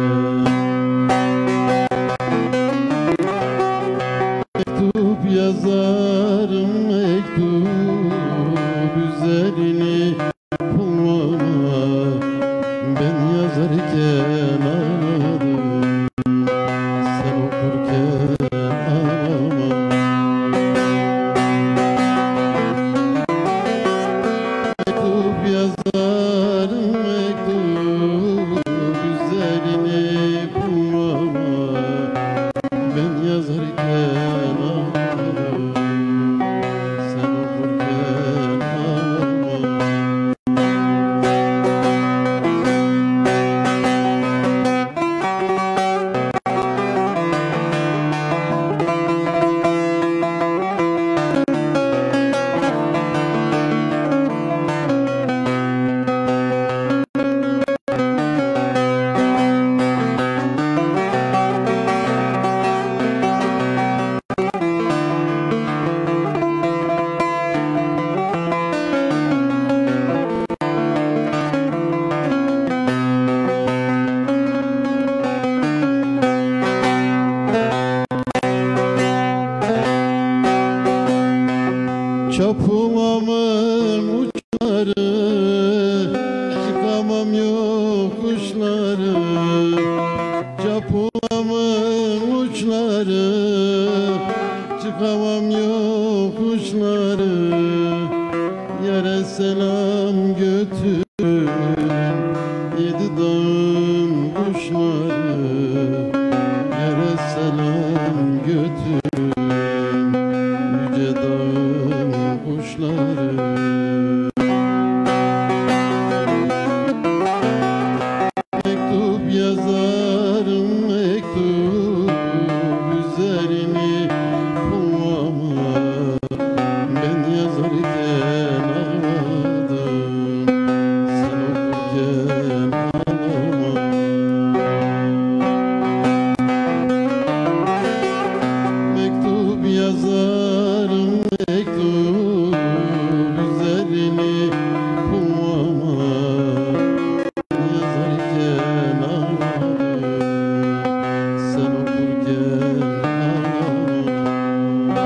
S8: Mektup yazarım, mektup üzerini bulmama. Ben yazarken ağladım, sen okurken ağlama. Mektup yazarım, mektup üzerini bulmama. Ben yazarken ağladım, sen okurken ağlama. selam götürün yedi dağın kuşları, yere selam götürün yüce dağın kuşları. Mektup yazarım mektup üzerini bulmama, ben yazarken ağladım, sen okurken ağlama. Mektup yazarım mektup üzerini bulmama, yazarken ağladım, sen okurken ağlama.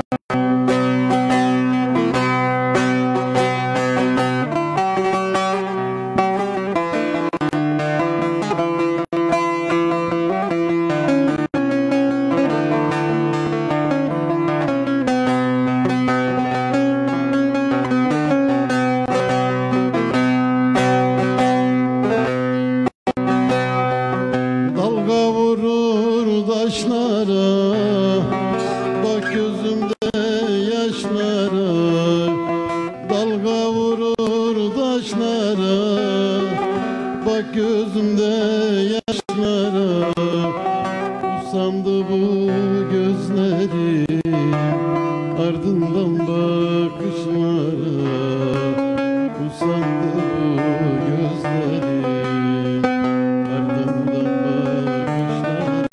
S8: Dalga vurur taşlara, bak gözümde yaşlara. Dalga vurur taşlara, bak gözümde yaşlara. Usandı bu gözlerim ardından bakışlara. Usandı bu gözlerim ardından bakışlara.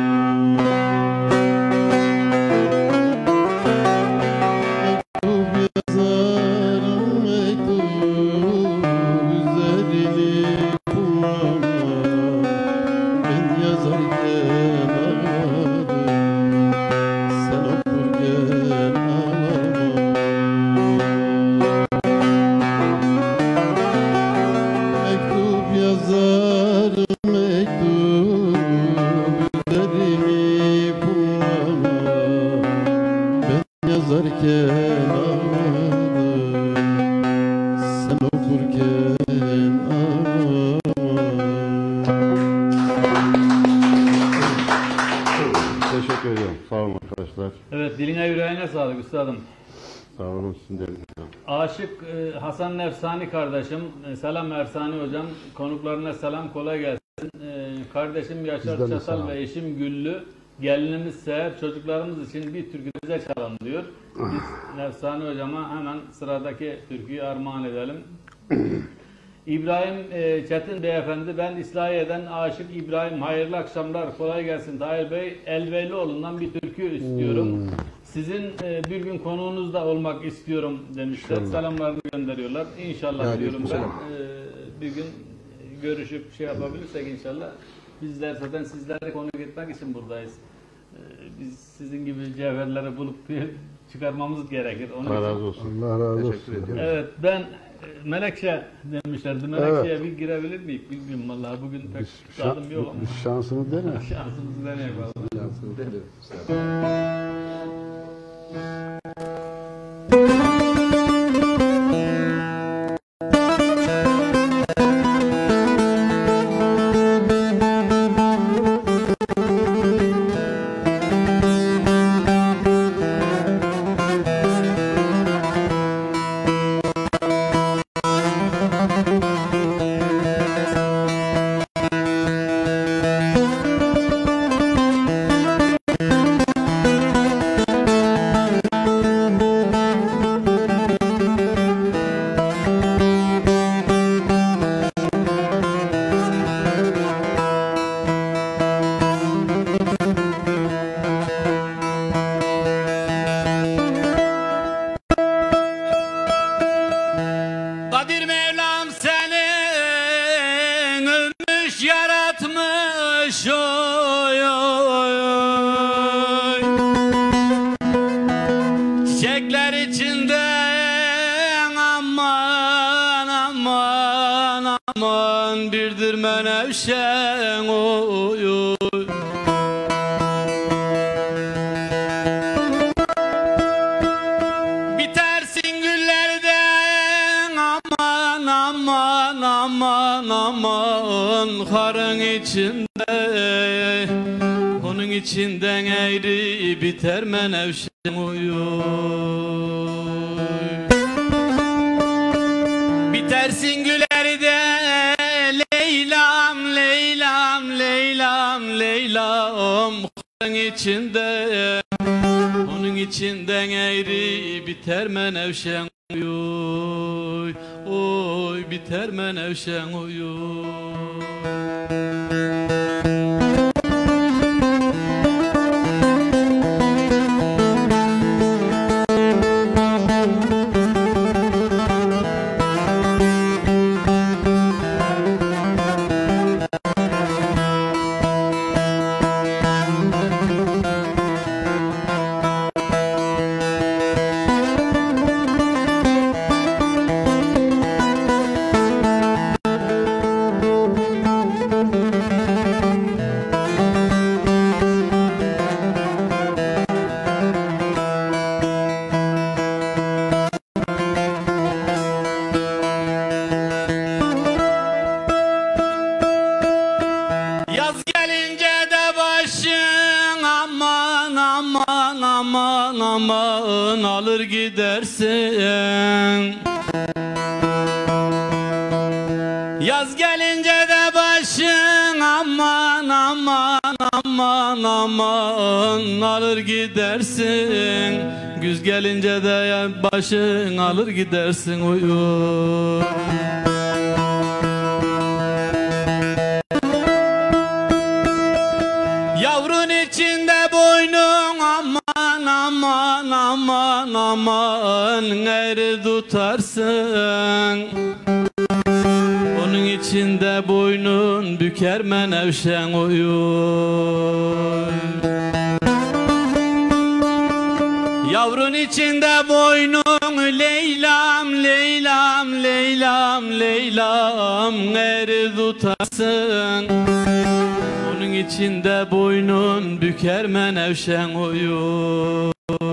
S8: Mektup yazarım mektup üzerini bulmama, ben yazarken ağladım, sen okurken ağlama. Mektup yazarım mektup üzerini bulmama, ben yazarken ağladım, sen okurken ağlama.
S3: Teşekkür ediyorum. Sağ olun arkadaşlar.
S2: Evet, diline yüreğine sağlık üstadım.
S3: Sağ olun sizin de.
S2: Aşık Hasan Efsani kardeşim, selam Efsani hocam, konuklarına selam, kolay gelsin. Kardeşim Yaşar
S4: Bizden de
S2: Çatal
S4: selam.
S2: ve eşim Güllü, gelinimiz Seher, çocuklarımız için bir türkü bize çalalım diyor. Biz Efsani hocama hemen sıradaki türküyü armağan edelim. İbrahim Çetin Beyefendi, ben İslahiye'den Aşık İbrahim, hayırlı akşamlar, kolay gelsin Tahir Bey, Elveylioğlu'ndan bir türkü istiyorum. Sizin bir gün konuğunuz da olmak istiyorum demişler. Selamlarını gönderiyorlar. İnşallah
S5: Yani
S2: diyorum ben.
S5: selam.
S2: Bir gün görüşüp şey yapabilirsek inşallah. Bizler zaten sizlere konuk etmek için buradayız. Biz sizin gibi cevherleri bulup çıkarmamız gerekir. Onun
S3: Allah
S2: için-
S3: razı olsun.
S4: Allah razı olsun.
S5: Teşekkür ediyorum.
S2: Evet, ben Menekşe demişlerdi. Menekşe'ye bir girebilir miyim? Bilmiyorum vallahi bugün pek tadım yok ama.
S4: Biz şansını dene.
S2: Şansımızı deneyelim vallahi.
S5: Yansın dedi.
S1: Kadir Mevlam seni övmüş yaratmış oy oy oy. Çiçekler içinde aman aman aman birdir menevşen oy oy. Bitersin güllerden aman aman aman aman karın içinde onun içinden eğri biter menevşem uyuyor. Bitersin güleri de Leylam Leylam Leylam Leylam karın içinde onun içinden eğri biter menevşem uyuyor. Oy biter menevşem uyuyor. Yaz gelince de başın aman aman aman aman alır gidersin. Yaz gelince de başın aman aman aman aman alır gidersin. Güz gelince de başın alır gidersin uyur. Yavrun içinde boynun aman aman aman aman eğri tutarsın. Onun içinde boynun büker menevşen uyur. Yavrun içinde boynun Leylam Leylam Leylam Leylam eğri tutarsın. Onun içinde boynun büker menevşen uyur.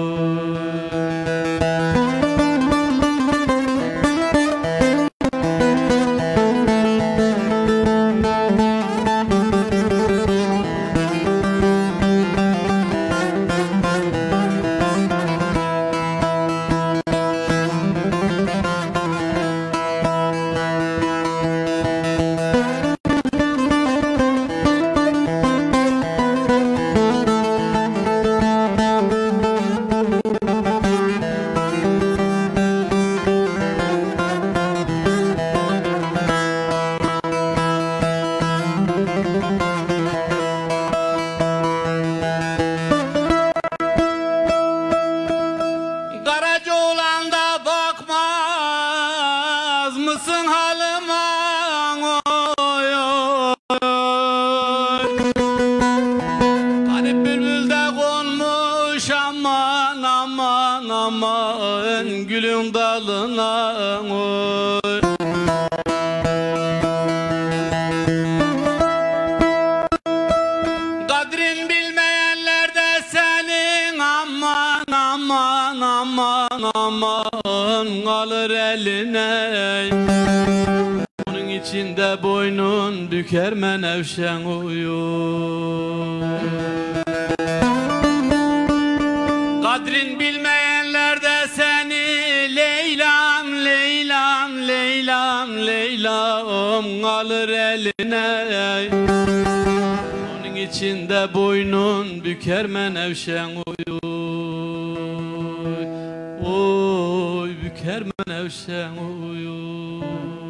S1: Karacaoğlan'da bakmaz mısın halıma oy oy oy. Garip bülbül de konmuş aman aman aman gülün dalına oy. Kadrin bilmeyenler de senin aman aman aman aman alır eline. Onun içinde boynun büker menevşen uyur. Kadrin bilmeyenler de seni Leylam Leylam Leylam Leylam alır eline. Onun içinde boynun büker menevşen uyur. Oy büker menevşen uyur.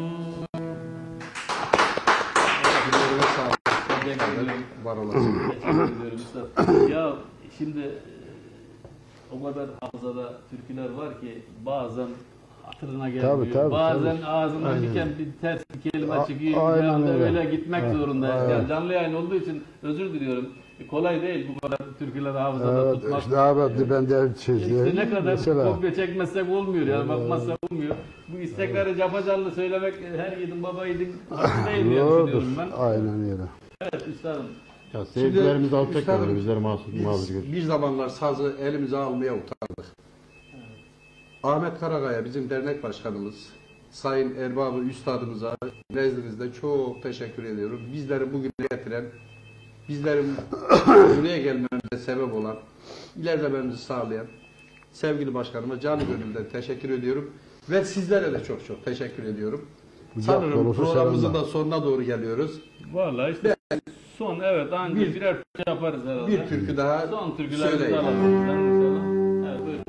S5: Var olasın.
S2: Ya şimdi o kadar hafızada türküler var ki bazen hatırına gelmiyor.
S4: Tabii,
S2: bazen
S4: tabii.
S2: ağzından
S4: Aynen.
S2: diken bir ters bir kelime çıkıyor.
S4: Aynen
S2: Yani
S4: öyle.
S2: öyle gitmek
S4: Evet,
S2: zorundayız.
S4: evet.
S2: Yani canlı yayın olduğu için özür diliyorum. Kolay değil bu kadar türküleri hafızada
S4: Evet,
S2: tutmak.
S4: işte evet, ben de
S2: İşte ne kadar
S4: mesela
S2: kopya çekmezsek olmuyor yani bakmazsak olmuyor. Bu istekleri capacanlı söylemek her yiğidin baba yiğidin değil diye
S4: doğrudur.
S2: düşünüyorum ben.
S4: Aynen öyle.
S2: Evet üstadım.
S3: Ya seyircilerimiz alçak
S5: üstadım,
S3: kalır, bizler mazur görür.
S5: Bir zamanlar sazı elimize almaya utandık. Ahmet Karakaya bizim dernek başkanımız Sayın Erbabı Üstadımıza nezdinizde çok teşekkür ediyorum. Bizleri bugüne getiren, bizlerin buraya gelmemize sebep olan, ilerlememizi sağlayan sevgili başkanıma canı gönülden teşekkür ediyorum. Ve sizlere de çok çok teşekkür ediyorum. Sanırım programımızın da sonuna doğru geliyoruz.
S2: Vallahi işte son evet anca birer türkü yaparız herhalde.
S5: Bir türkü daha
S2: son türkülerimizi
S5: söyleyin.
S2: alalım bizden inşallah. Evet buyurun.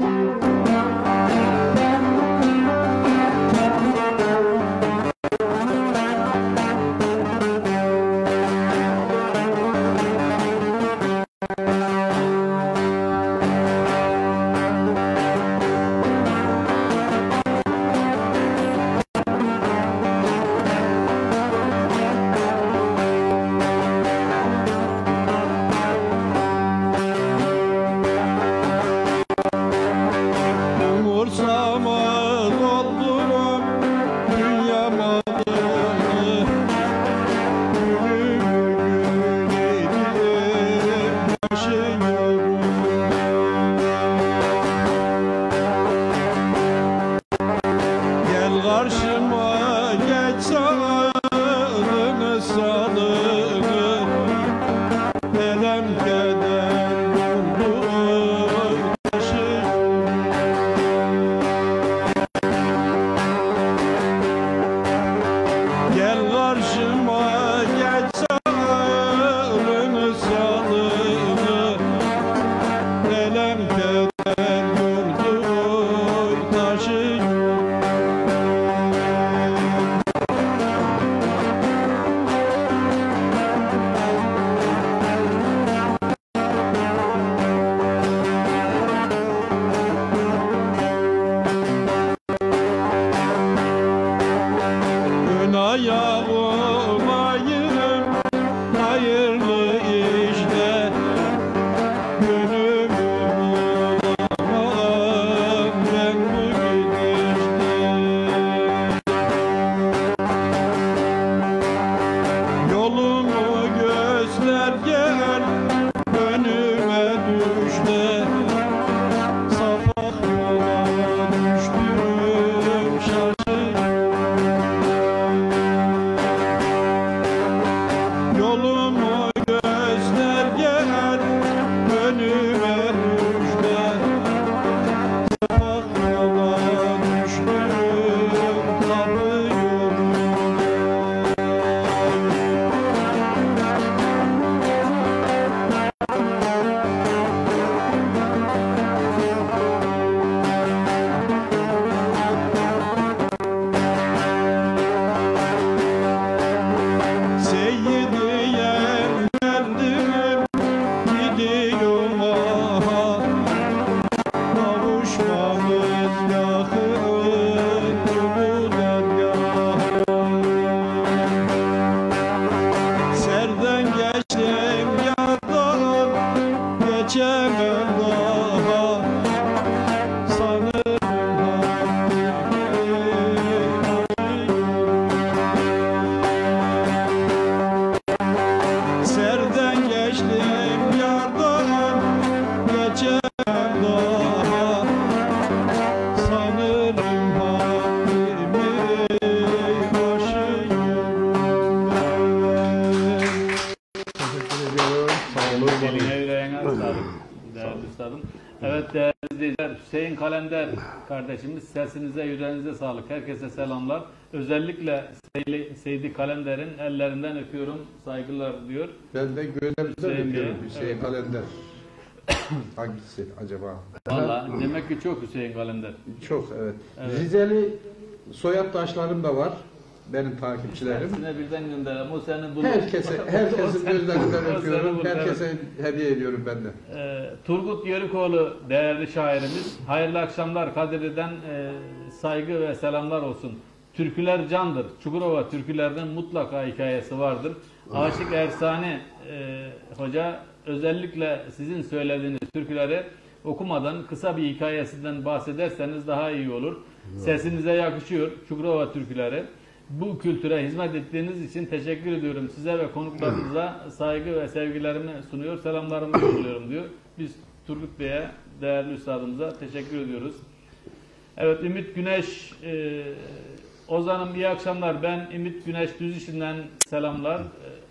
S2: Evet değerli izleyiciler, Hüseyin Kalender kardeşimiz, sesinize, yüreğinize sağlık. Herkese selamlar. Özellikle Seydi Kalender'in ellerinden öpüyorum, saygılar diyor.
S5: Ben de gözlerimden öpüyorum Hüseyin Kalender. Hangisi acaba?
S2: Valla demek ki çok Hüseyin Kalender.
S5: Çok evet.
S2: Evet.
S5: Rizeli soyaddaşlarım da var. Benim takipçilerim.
S2: Hepsine birden gönderelim. O seni bulur.
S5: Herkesin gözlerinden öpüyorum. Herkese hediye ediyorum ben de.
S2: Turgut Yörükoğlu değerli şairimiz. Hayırlı akşamlar. Kadirli'den saygı ve selamlar olsun. Türküler candır. Çukurova türkülerden mutlaka hikayesi vardır. Aşık Ersani Hoca özellikle sizin söylediğiniz türküleri okumadan kısa bir hikayesinden bahsederseniz daha iyi olur. Sesinize yakışıyor Çukurova türküleri. Bu kültüre hizmet ettiğiniz için teşekkür ediyorum. Size ve konuklarınıza saygı ve sevgilerimi sunuyor, selamlarımı yolluyorum diyor. Biz Turgut Bey'e, değerli üstadımıza teşekkür ediyoruz. Evet, Ümit Güneş, Ozan'ım iyi akşamlar. Ben Ümit Güneş Düzişi'nden selamlar.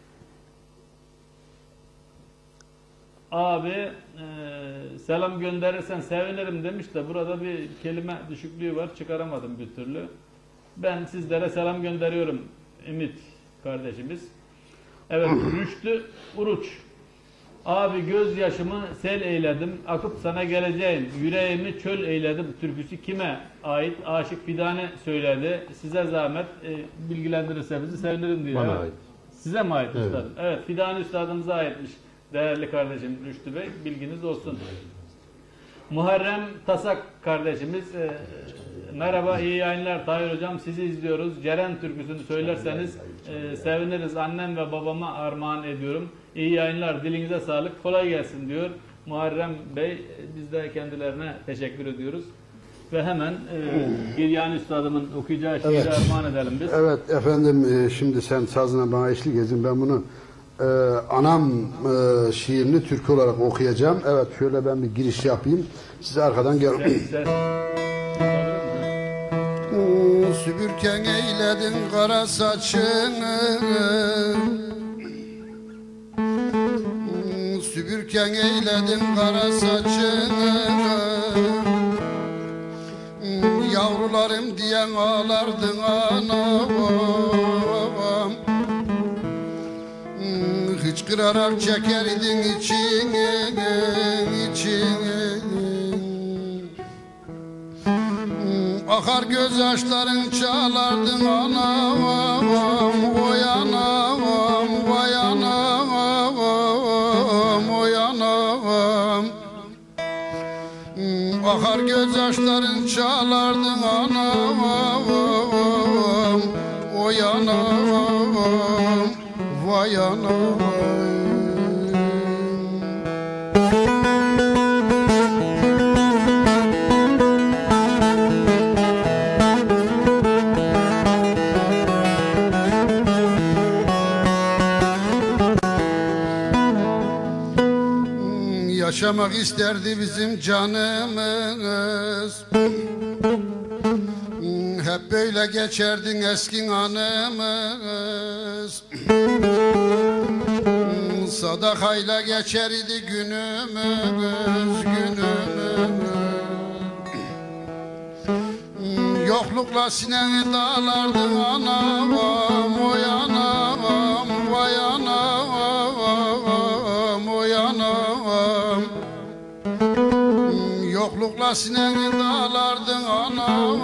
S2: Abi selam gönderirsen sevinirim demiş de burada bir kelime düşüklüğü var, çıkaramadım bir türlü. Ben sizlere selam gönderiyorum Ümit kardeşimiz. Evet, Rüştü Uruç. Abi gözyaşımı sel eyledim, akıp sana geleceğim, yüreğimi çöl eyledim türküsü kime ait? Aşık Fidane söyledi. Size zahmet bilgilendirirse bizi sevinirim diyor.
S3: Bana
S2: Evet.
S3: ait.
S2: Size mi ait
S3: Evet.
S2: üstadım? Evet, Fidane üstadımıza aitmiş. Değerli kardeşim Rüştü Bey, bilginiz olsun. Muharrem Tasak kardeşimiz, merhaba, iyi yayınlar Tahir Hocam, sizi izliyoruz. Ceren türküsünü söylerseniz seviniriz. Annem ve babama armağan ediyorum. İyi yayınlar, dilinize sağlık, kolay gelsin diyor Muharrem Bey. Biz de kendilerine teşekkür ediyoruz. Ve hemen Giryani Üstadımın okuyacağı şiiri armağan edelim biz.
S4: Evet efendim, şimdi sen sazına bana eşlik edin. Ben bunu anam şiirini türkü olarak okuyacağım. Evet, şöyle ben bir giriş yapayım. Size arkadan gel. Süpürken eyledin kara saçını, süpürken eyledin kara saçını, yavrularım diyen ağlardın anam, hıçkırarak çekerdin içini, içini. Akar gözyaşların çalardın anam, oy anam, vay anam, oy anam. Akar gözyaşların çalardın anam, oy anam, vay anam. Yaşamak isterdi bizim canımız, hep böyle geçerdin eski anımız. Sadakayla geçer idi günümüz, günümüz. Yoklukla sineni dağlardın anam, oy anam, vay anam, oy anam. Yoklukla sineni dağlardın anam,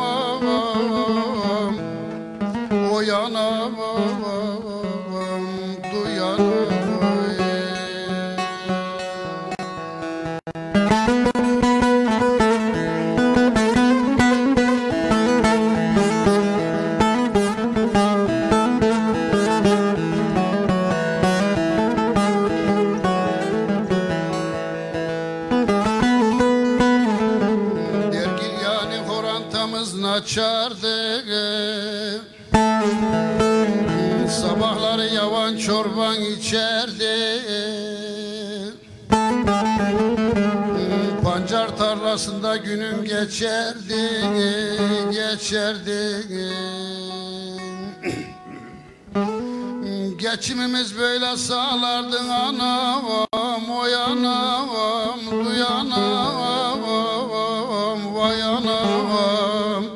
S4: oy anam, duy anam. Açardı, sabahları yavan çorban içerdi, pancar tarlasında günüm geçerdi, geçerdi. Geçimimiz böyle sağlardın anam, oy anam, duy anam, vay anam.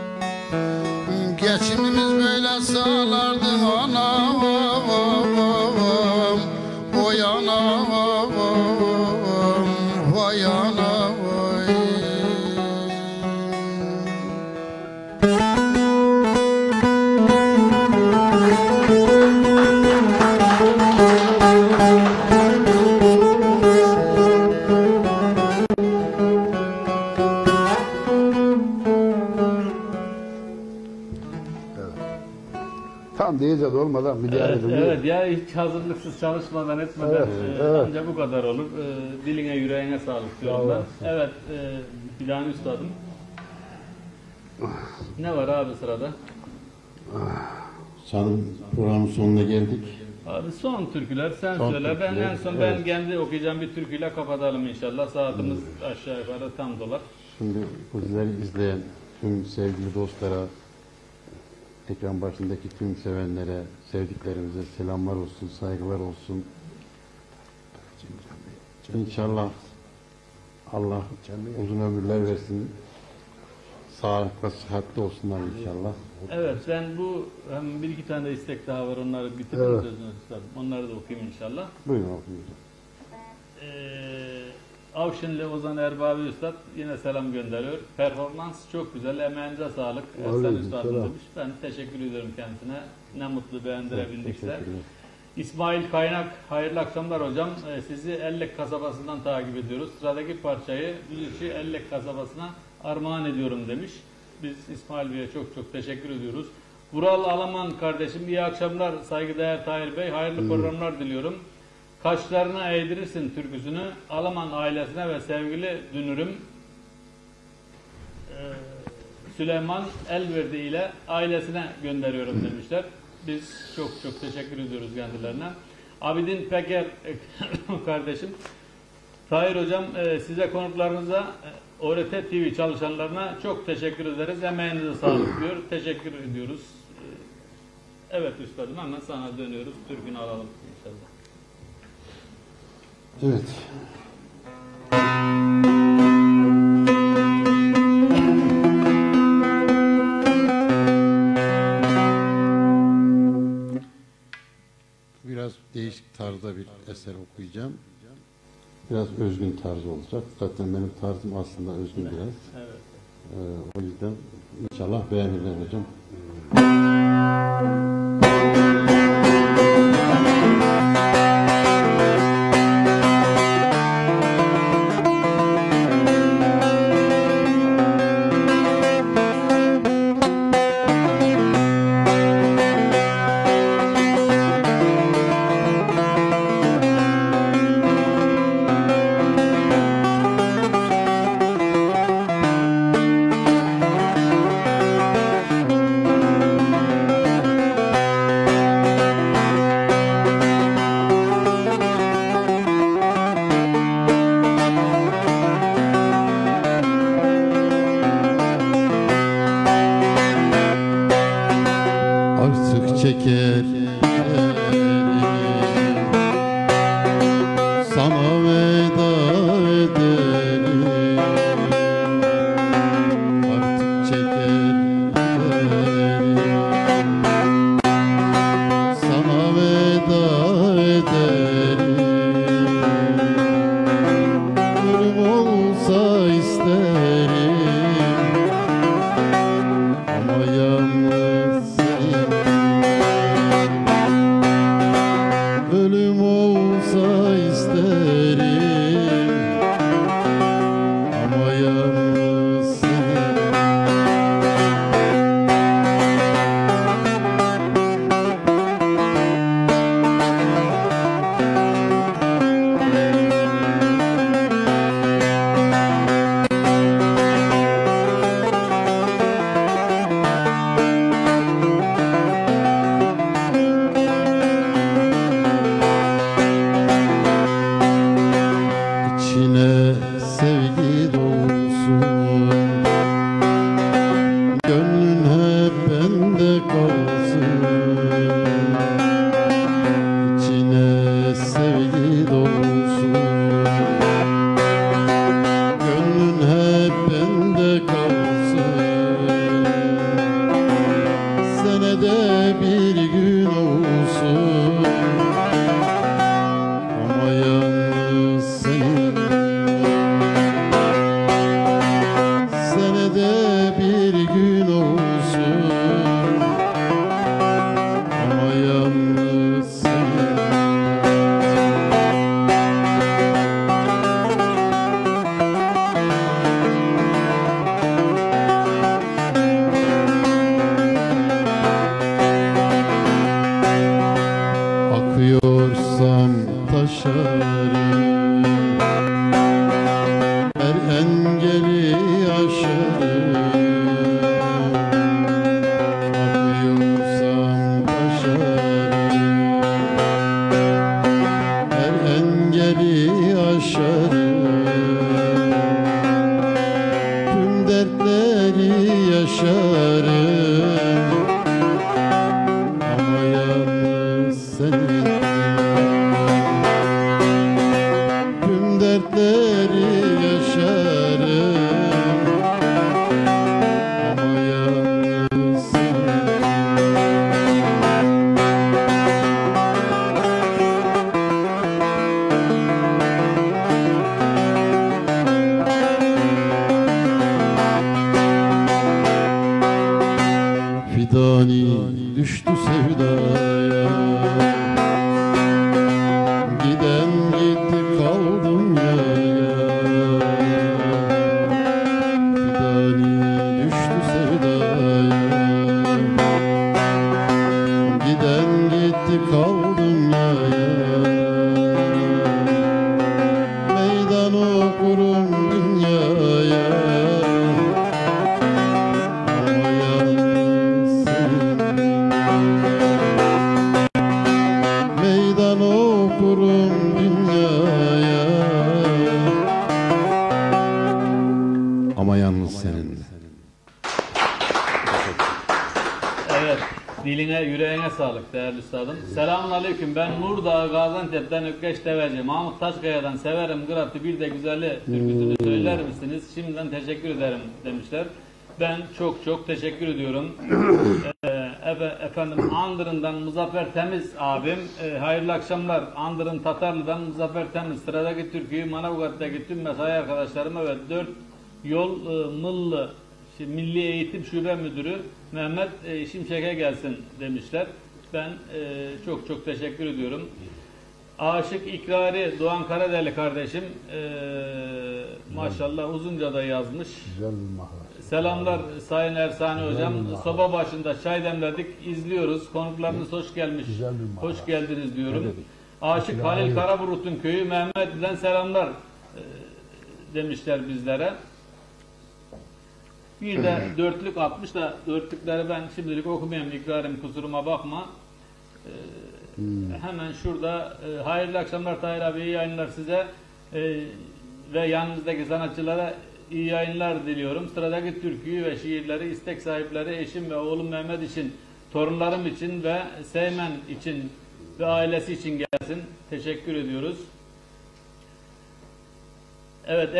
S4: Geçimimiz böyle sağlardın anam, oy anam, vay anam. Tam diyeceğiz olmadan bir diğer dedim.
S2: Evet ya, hiç hazırlıksız çalışmadan etmeden ancak bu kadar olur. Diline yüreğine sağlık diyorum ben. Evet, Fidane Üstadım. Ne var abi sırada?
S3: Sanırım programın sonuna geldik.
S2: Abi son türküler sen
S3: Son
S2: söyle. Ben
S3: türküler,
S2: en son
S3: evet.
S2: ben kendi okuyacağım bir türküyle kapatalım inşallah. Saatimiz aşağı yukarı tam dolar.
S3: Şimdi bizleri izleyen tüm sevgili dostlara, ekran başındaki tüm sevenlere, sevdiklerimize selamlar olsun, saygılar olsun. İnşallah Allah uzun ömürler versin. Sağlıklı, sıhhatli olsunlar inşallah.
S2: Evet, ben bu hem bir iki tane de istek daha var, onları bitireyim
S4: Evet.
S2: sözünü üstadım. Onları da okuyayım inşallah.
S3: Buyurun okuyun.
S2: Avşinli Ozan Erbabi Üstad yine selam gönderiyor. Performans çok güzel, emeğinize sağlık. Sen
S4: Aleyküm
S2: Üstadım
S4: selam.
S2: demiş. Ben teşekkür ediyorum kendisine. Ne mutlu beğendirebildikse.
S3: Teşekkürler.
S2: İsmail Kaynak, hayırlı akşamlar hocam. Sizi Ellek kasabasından takip ediyoruz. Sıradaki parçayı Düzüşü Ellek kasabasına armağan ediyorum demiş. Biz İsmail Bey'e çok çok teşekkür ediyoruz. Vural Alaman kardeşim, iyi akşamlar saygıdeğer Tahir Bey. Hayırlı programlar diliyorum. Kaşlarına eğdirirsin türküsünü Alaman ailesine ve sevgili dünürüm Süleyman Elverdi ile ailesine gönderiyorum demişler. Biz çok çok teşekkür ediyoruz kendilerine. Abidin Peker kardeşim, Tahir hocam size konuklarınıza ORT TV çalışanlarına çok teşekkür ederiz. Emeğinize sağlık diyor. Teşekkür ediyoruz. Evet üstadım, hemen sana dönüyoruz. Türkünü alalım inşallah.
S3: Evet. Biraz değişik tarzda bir eser okuyacağım. Biraz özgün tarzı olacak. Zaten benim tarzım aslında özgün biraz.
S2: Evet.
S3: O yüzden inşallah beğenirler hocam. Artık çeker sana veda ederim. Artık çeker sana veda ederim. Ölüm olsa isterim ama yalnız senin. Ölüm olsa isterim ama yalnız senin. İçine sevgi dolsun, gönlün hep bende kalsın. İçine sevgi dolsun, gönlün hep bende kalsın. Senede bir gün olsun ama yalnız senin. Senede bir gün olsun ama yalnız senin. Akıyorsam taşarım, her engeli aşarım. Akıyorsam taşarım, her engeli aşarım. Tüm dertleri
S8: sevdaya. Giden gitti kaldım yaya. Fidani düştü sevdaya. Giden gitti kaldım yaya. Meydan okurum dünyaya. Ama yalnız senin. Meydan okurum dünyaya. Ama yalnız senin.
S2: Evet, diline, yüreğine sağlık değerli üstadım. Selamun aleyküm, ben Nurdağ Gaziantep'ten Ökkeş Deveci. Mahmut Taşkaya'dan severim Gırat'ı bir de güzeli türküsünü söyler misiniz? Şimdiden teşekkür ederim demişler. Ben çok teşekkür ediyorum. Efendim Andırın'dan Muzaffer Temiz abim. Hayırlı akşamlar. Andırın Tatarlı'dan Muzaffer Temiz. Sıradaki türküyü Manavgat'taki tüm mesai arkadaşlarıma ve 4 yol Mıllı Milli Eğitim Şube Müdürü Mehmet Şimşek'e gelsin demişler. Ben çok teşekkür ediyorum. Aşık İkrari Doğan Karadeli kardeşim maşallah uzunca da yazmış.
S4: Güzel bir mahlas.
S2: Selamlar Sayın Ersani Hocam. Soba başında çay demledik, izliyoruz. Konuklarınız hoş gelmiş. Hoş geldiniz diyorum. Aşık Halil Karaburut'un köyü Mehmetli'den selamlar demişler bizlere. Bir de dörtlük atmış da dörtlükleri ben şimdilik okumayayım. İkrarım kusuruma bakma. Hemen şurada hayırlı akşamlar Tahir abi, iyi yayınlar size ve yanınızdaki sanatçılara iyi yayınlar diliyorum. Sıradaki türküyü ve şiirleri istek sahipleri eşim ve oğlum Mehmet için, torunlarım için ve Seymen için ve ailesi için gelsin. Teşekkür ediyoruz. Evet,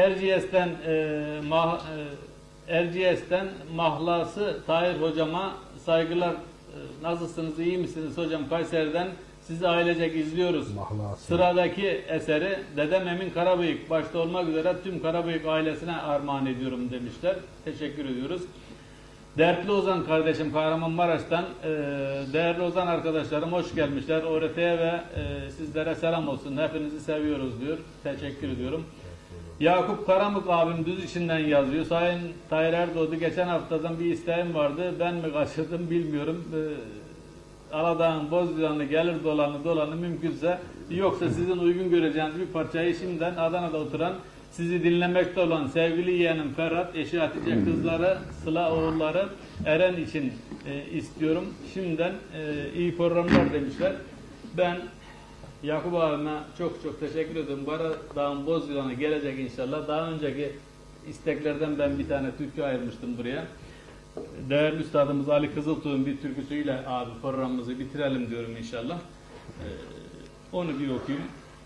S2: Erciyes'ten Mahlası Tahir hocama saygılar. Nasılsınız, iyi misiniz hocam? Kayseri'den sizi ailecek izliyoruz.
S4: Mahlası.
S2: Sıradaki eseri Dedem Emin Karabıyık başta olmak üzere tüm Karabıyık ailesine armağan ediyorum demişler. Teşekkür ediyoruz. Dertli Ozan kardeşim Kahramanmaraş'tan, değerli Ozan arkadaşlarım hoş gelmişler. ORT'ye ve sizlere selam olsun. Hepinizi seviyoruz diyor. Teşekkür ediyorum. Yakup Karamık abim düz içinden yazıyor. Sayın Tahir Erdoğdu, geçen haftadan bir isteğim vardı. Ben mi kaçırdım bilmiyorum. Aladağ'ın Bozduyanlı gelir dolanı mümkünse, yoksa sizin uygun göreceğiniz bir parçayı şimdiden Adana'da oturan, sizi dinlemekte olan sevgili yeğenim Ferhat, eşi Hatice, kızları Sıla, oğulları Eren için istiyorum. Şimdiden iyi programlar demişler. Ben Yakup abime çok teşekkür ederim. Bu arada Dağın Bozyılanı gelecek inşallah. Daha önceki isteklerden ben bir tane türkü ayırmıştım buraya. Değerli üstadımız Ali Kızıltuğ'un bir türküsüyle abi programımızı bitirelim diyorum inşallah. Onu bir okuyayım.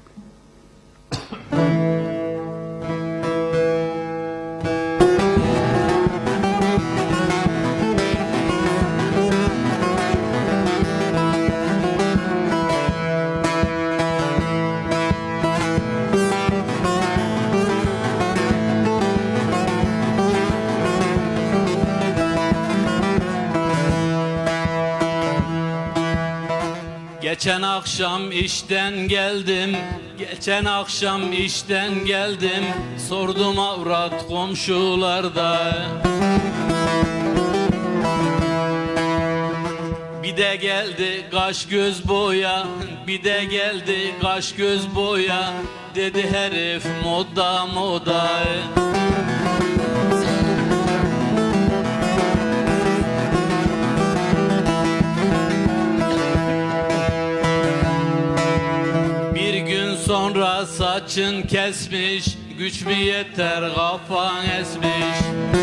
S2: Geçen akşam işten geldim, sordum avrat komşularda. Bir de geldi kaş göz boya, dedi herif moda. Sonra saçın kesmiş, güç mü yeter kafan esmiş.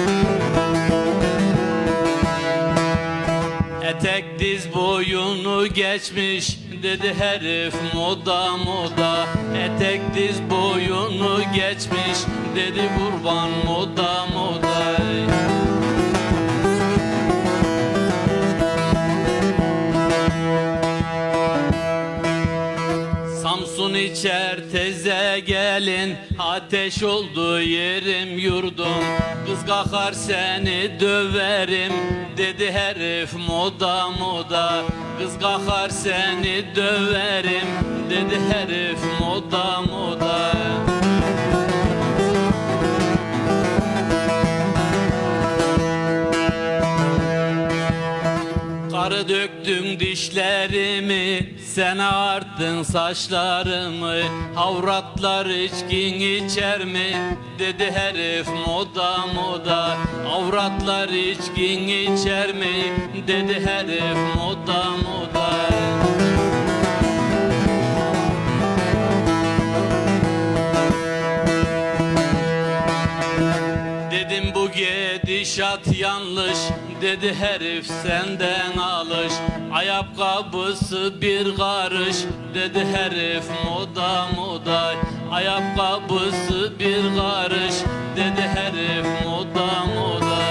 S2: Etek diz boyunu geçmiş, dedi herif moda. Etek diz boyunu geçmiş, dedi kurban moda. Samsun
S1: içer teze gelin, ateş oldu yerim yurdum. Kız kalkar seni döverim dedi herif moda moda. Kız kalkar seni döverim dedi herif moda moda. Karı döktün dişlerimi, sen ağarttın saçlarımı. Havratlar içkin içer mi dedi herif moda moda. Avratlar içkin içer mi dedi herif moda moda. Dedim bu gidişat yanlış dedi herif senden alış. Ayakkabısı bir karış dedi herif moda moda. Ayakkabısı bir karış dedi herif moda moda.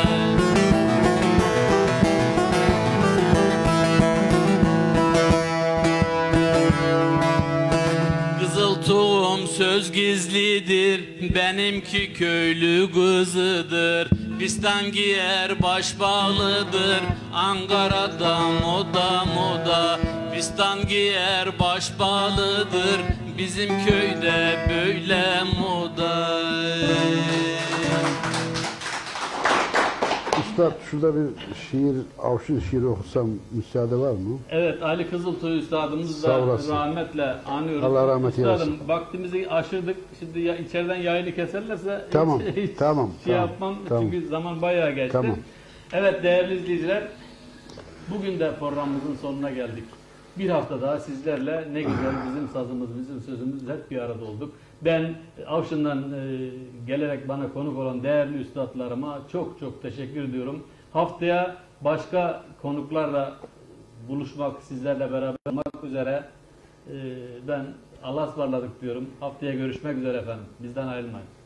S1: Kızıltuğum söz gizlidir, benimki köylü kızıdır. Fistan giyer baş bağlıdır, Ankara'da moda moda. Fistan giyer baş bağlıdır, bizim köyde böyle moda.
S4: Üstad şurada bir şiir, Avşin şiiri okusam müsaade var mı?
S2: Evet, Ali Kızıltuğ Üstadımız
S4: Sağ
S2: da
S4: olasın.
S2: rahmetle anıyoruz.
S4: Allah rahmet eylesin.
S2: Üstadım, vaktimizi aşırdık. Şimdi içeriden yayını keserlerse
S4: Tamam,
S2: hiç
S4: tamam,
S2: şey
S4: tamam,
S2: yapmam.
S4: tamam.
S2: Çünkü zaman bayağı geçti.
S4: Tamam.
S2: Evet değerli izleyiciler, bugün de programımızın sonuna geldik. Bir hafta daha sizlerle ne güzel bizim sazımız, bizim sözümüz hep bir arada olduk. Ben Avşin'den gelerek bana konuk olan değerli üstadlarıma çok çok teşekkür ediyorum. Haftaya başka konuklarla buluşmak, sizlerle beraber olmak üzere ben Allah'a ısmarladık diyorum. Haftaya görüşmek üzere efendim. Bizden ayrılmayın.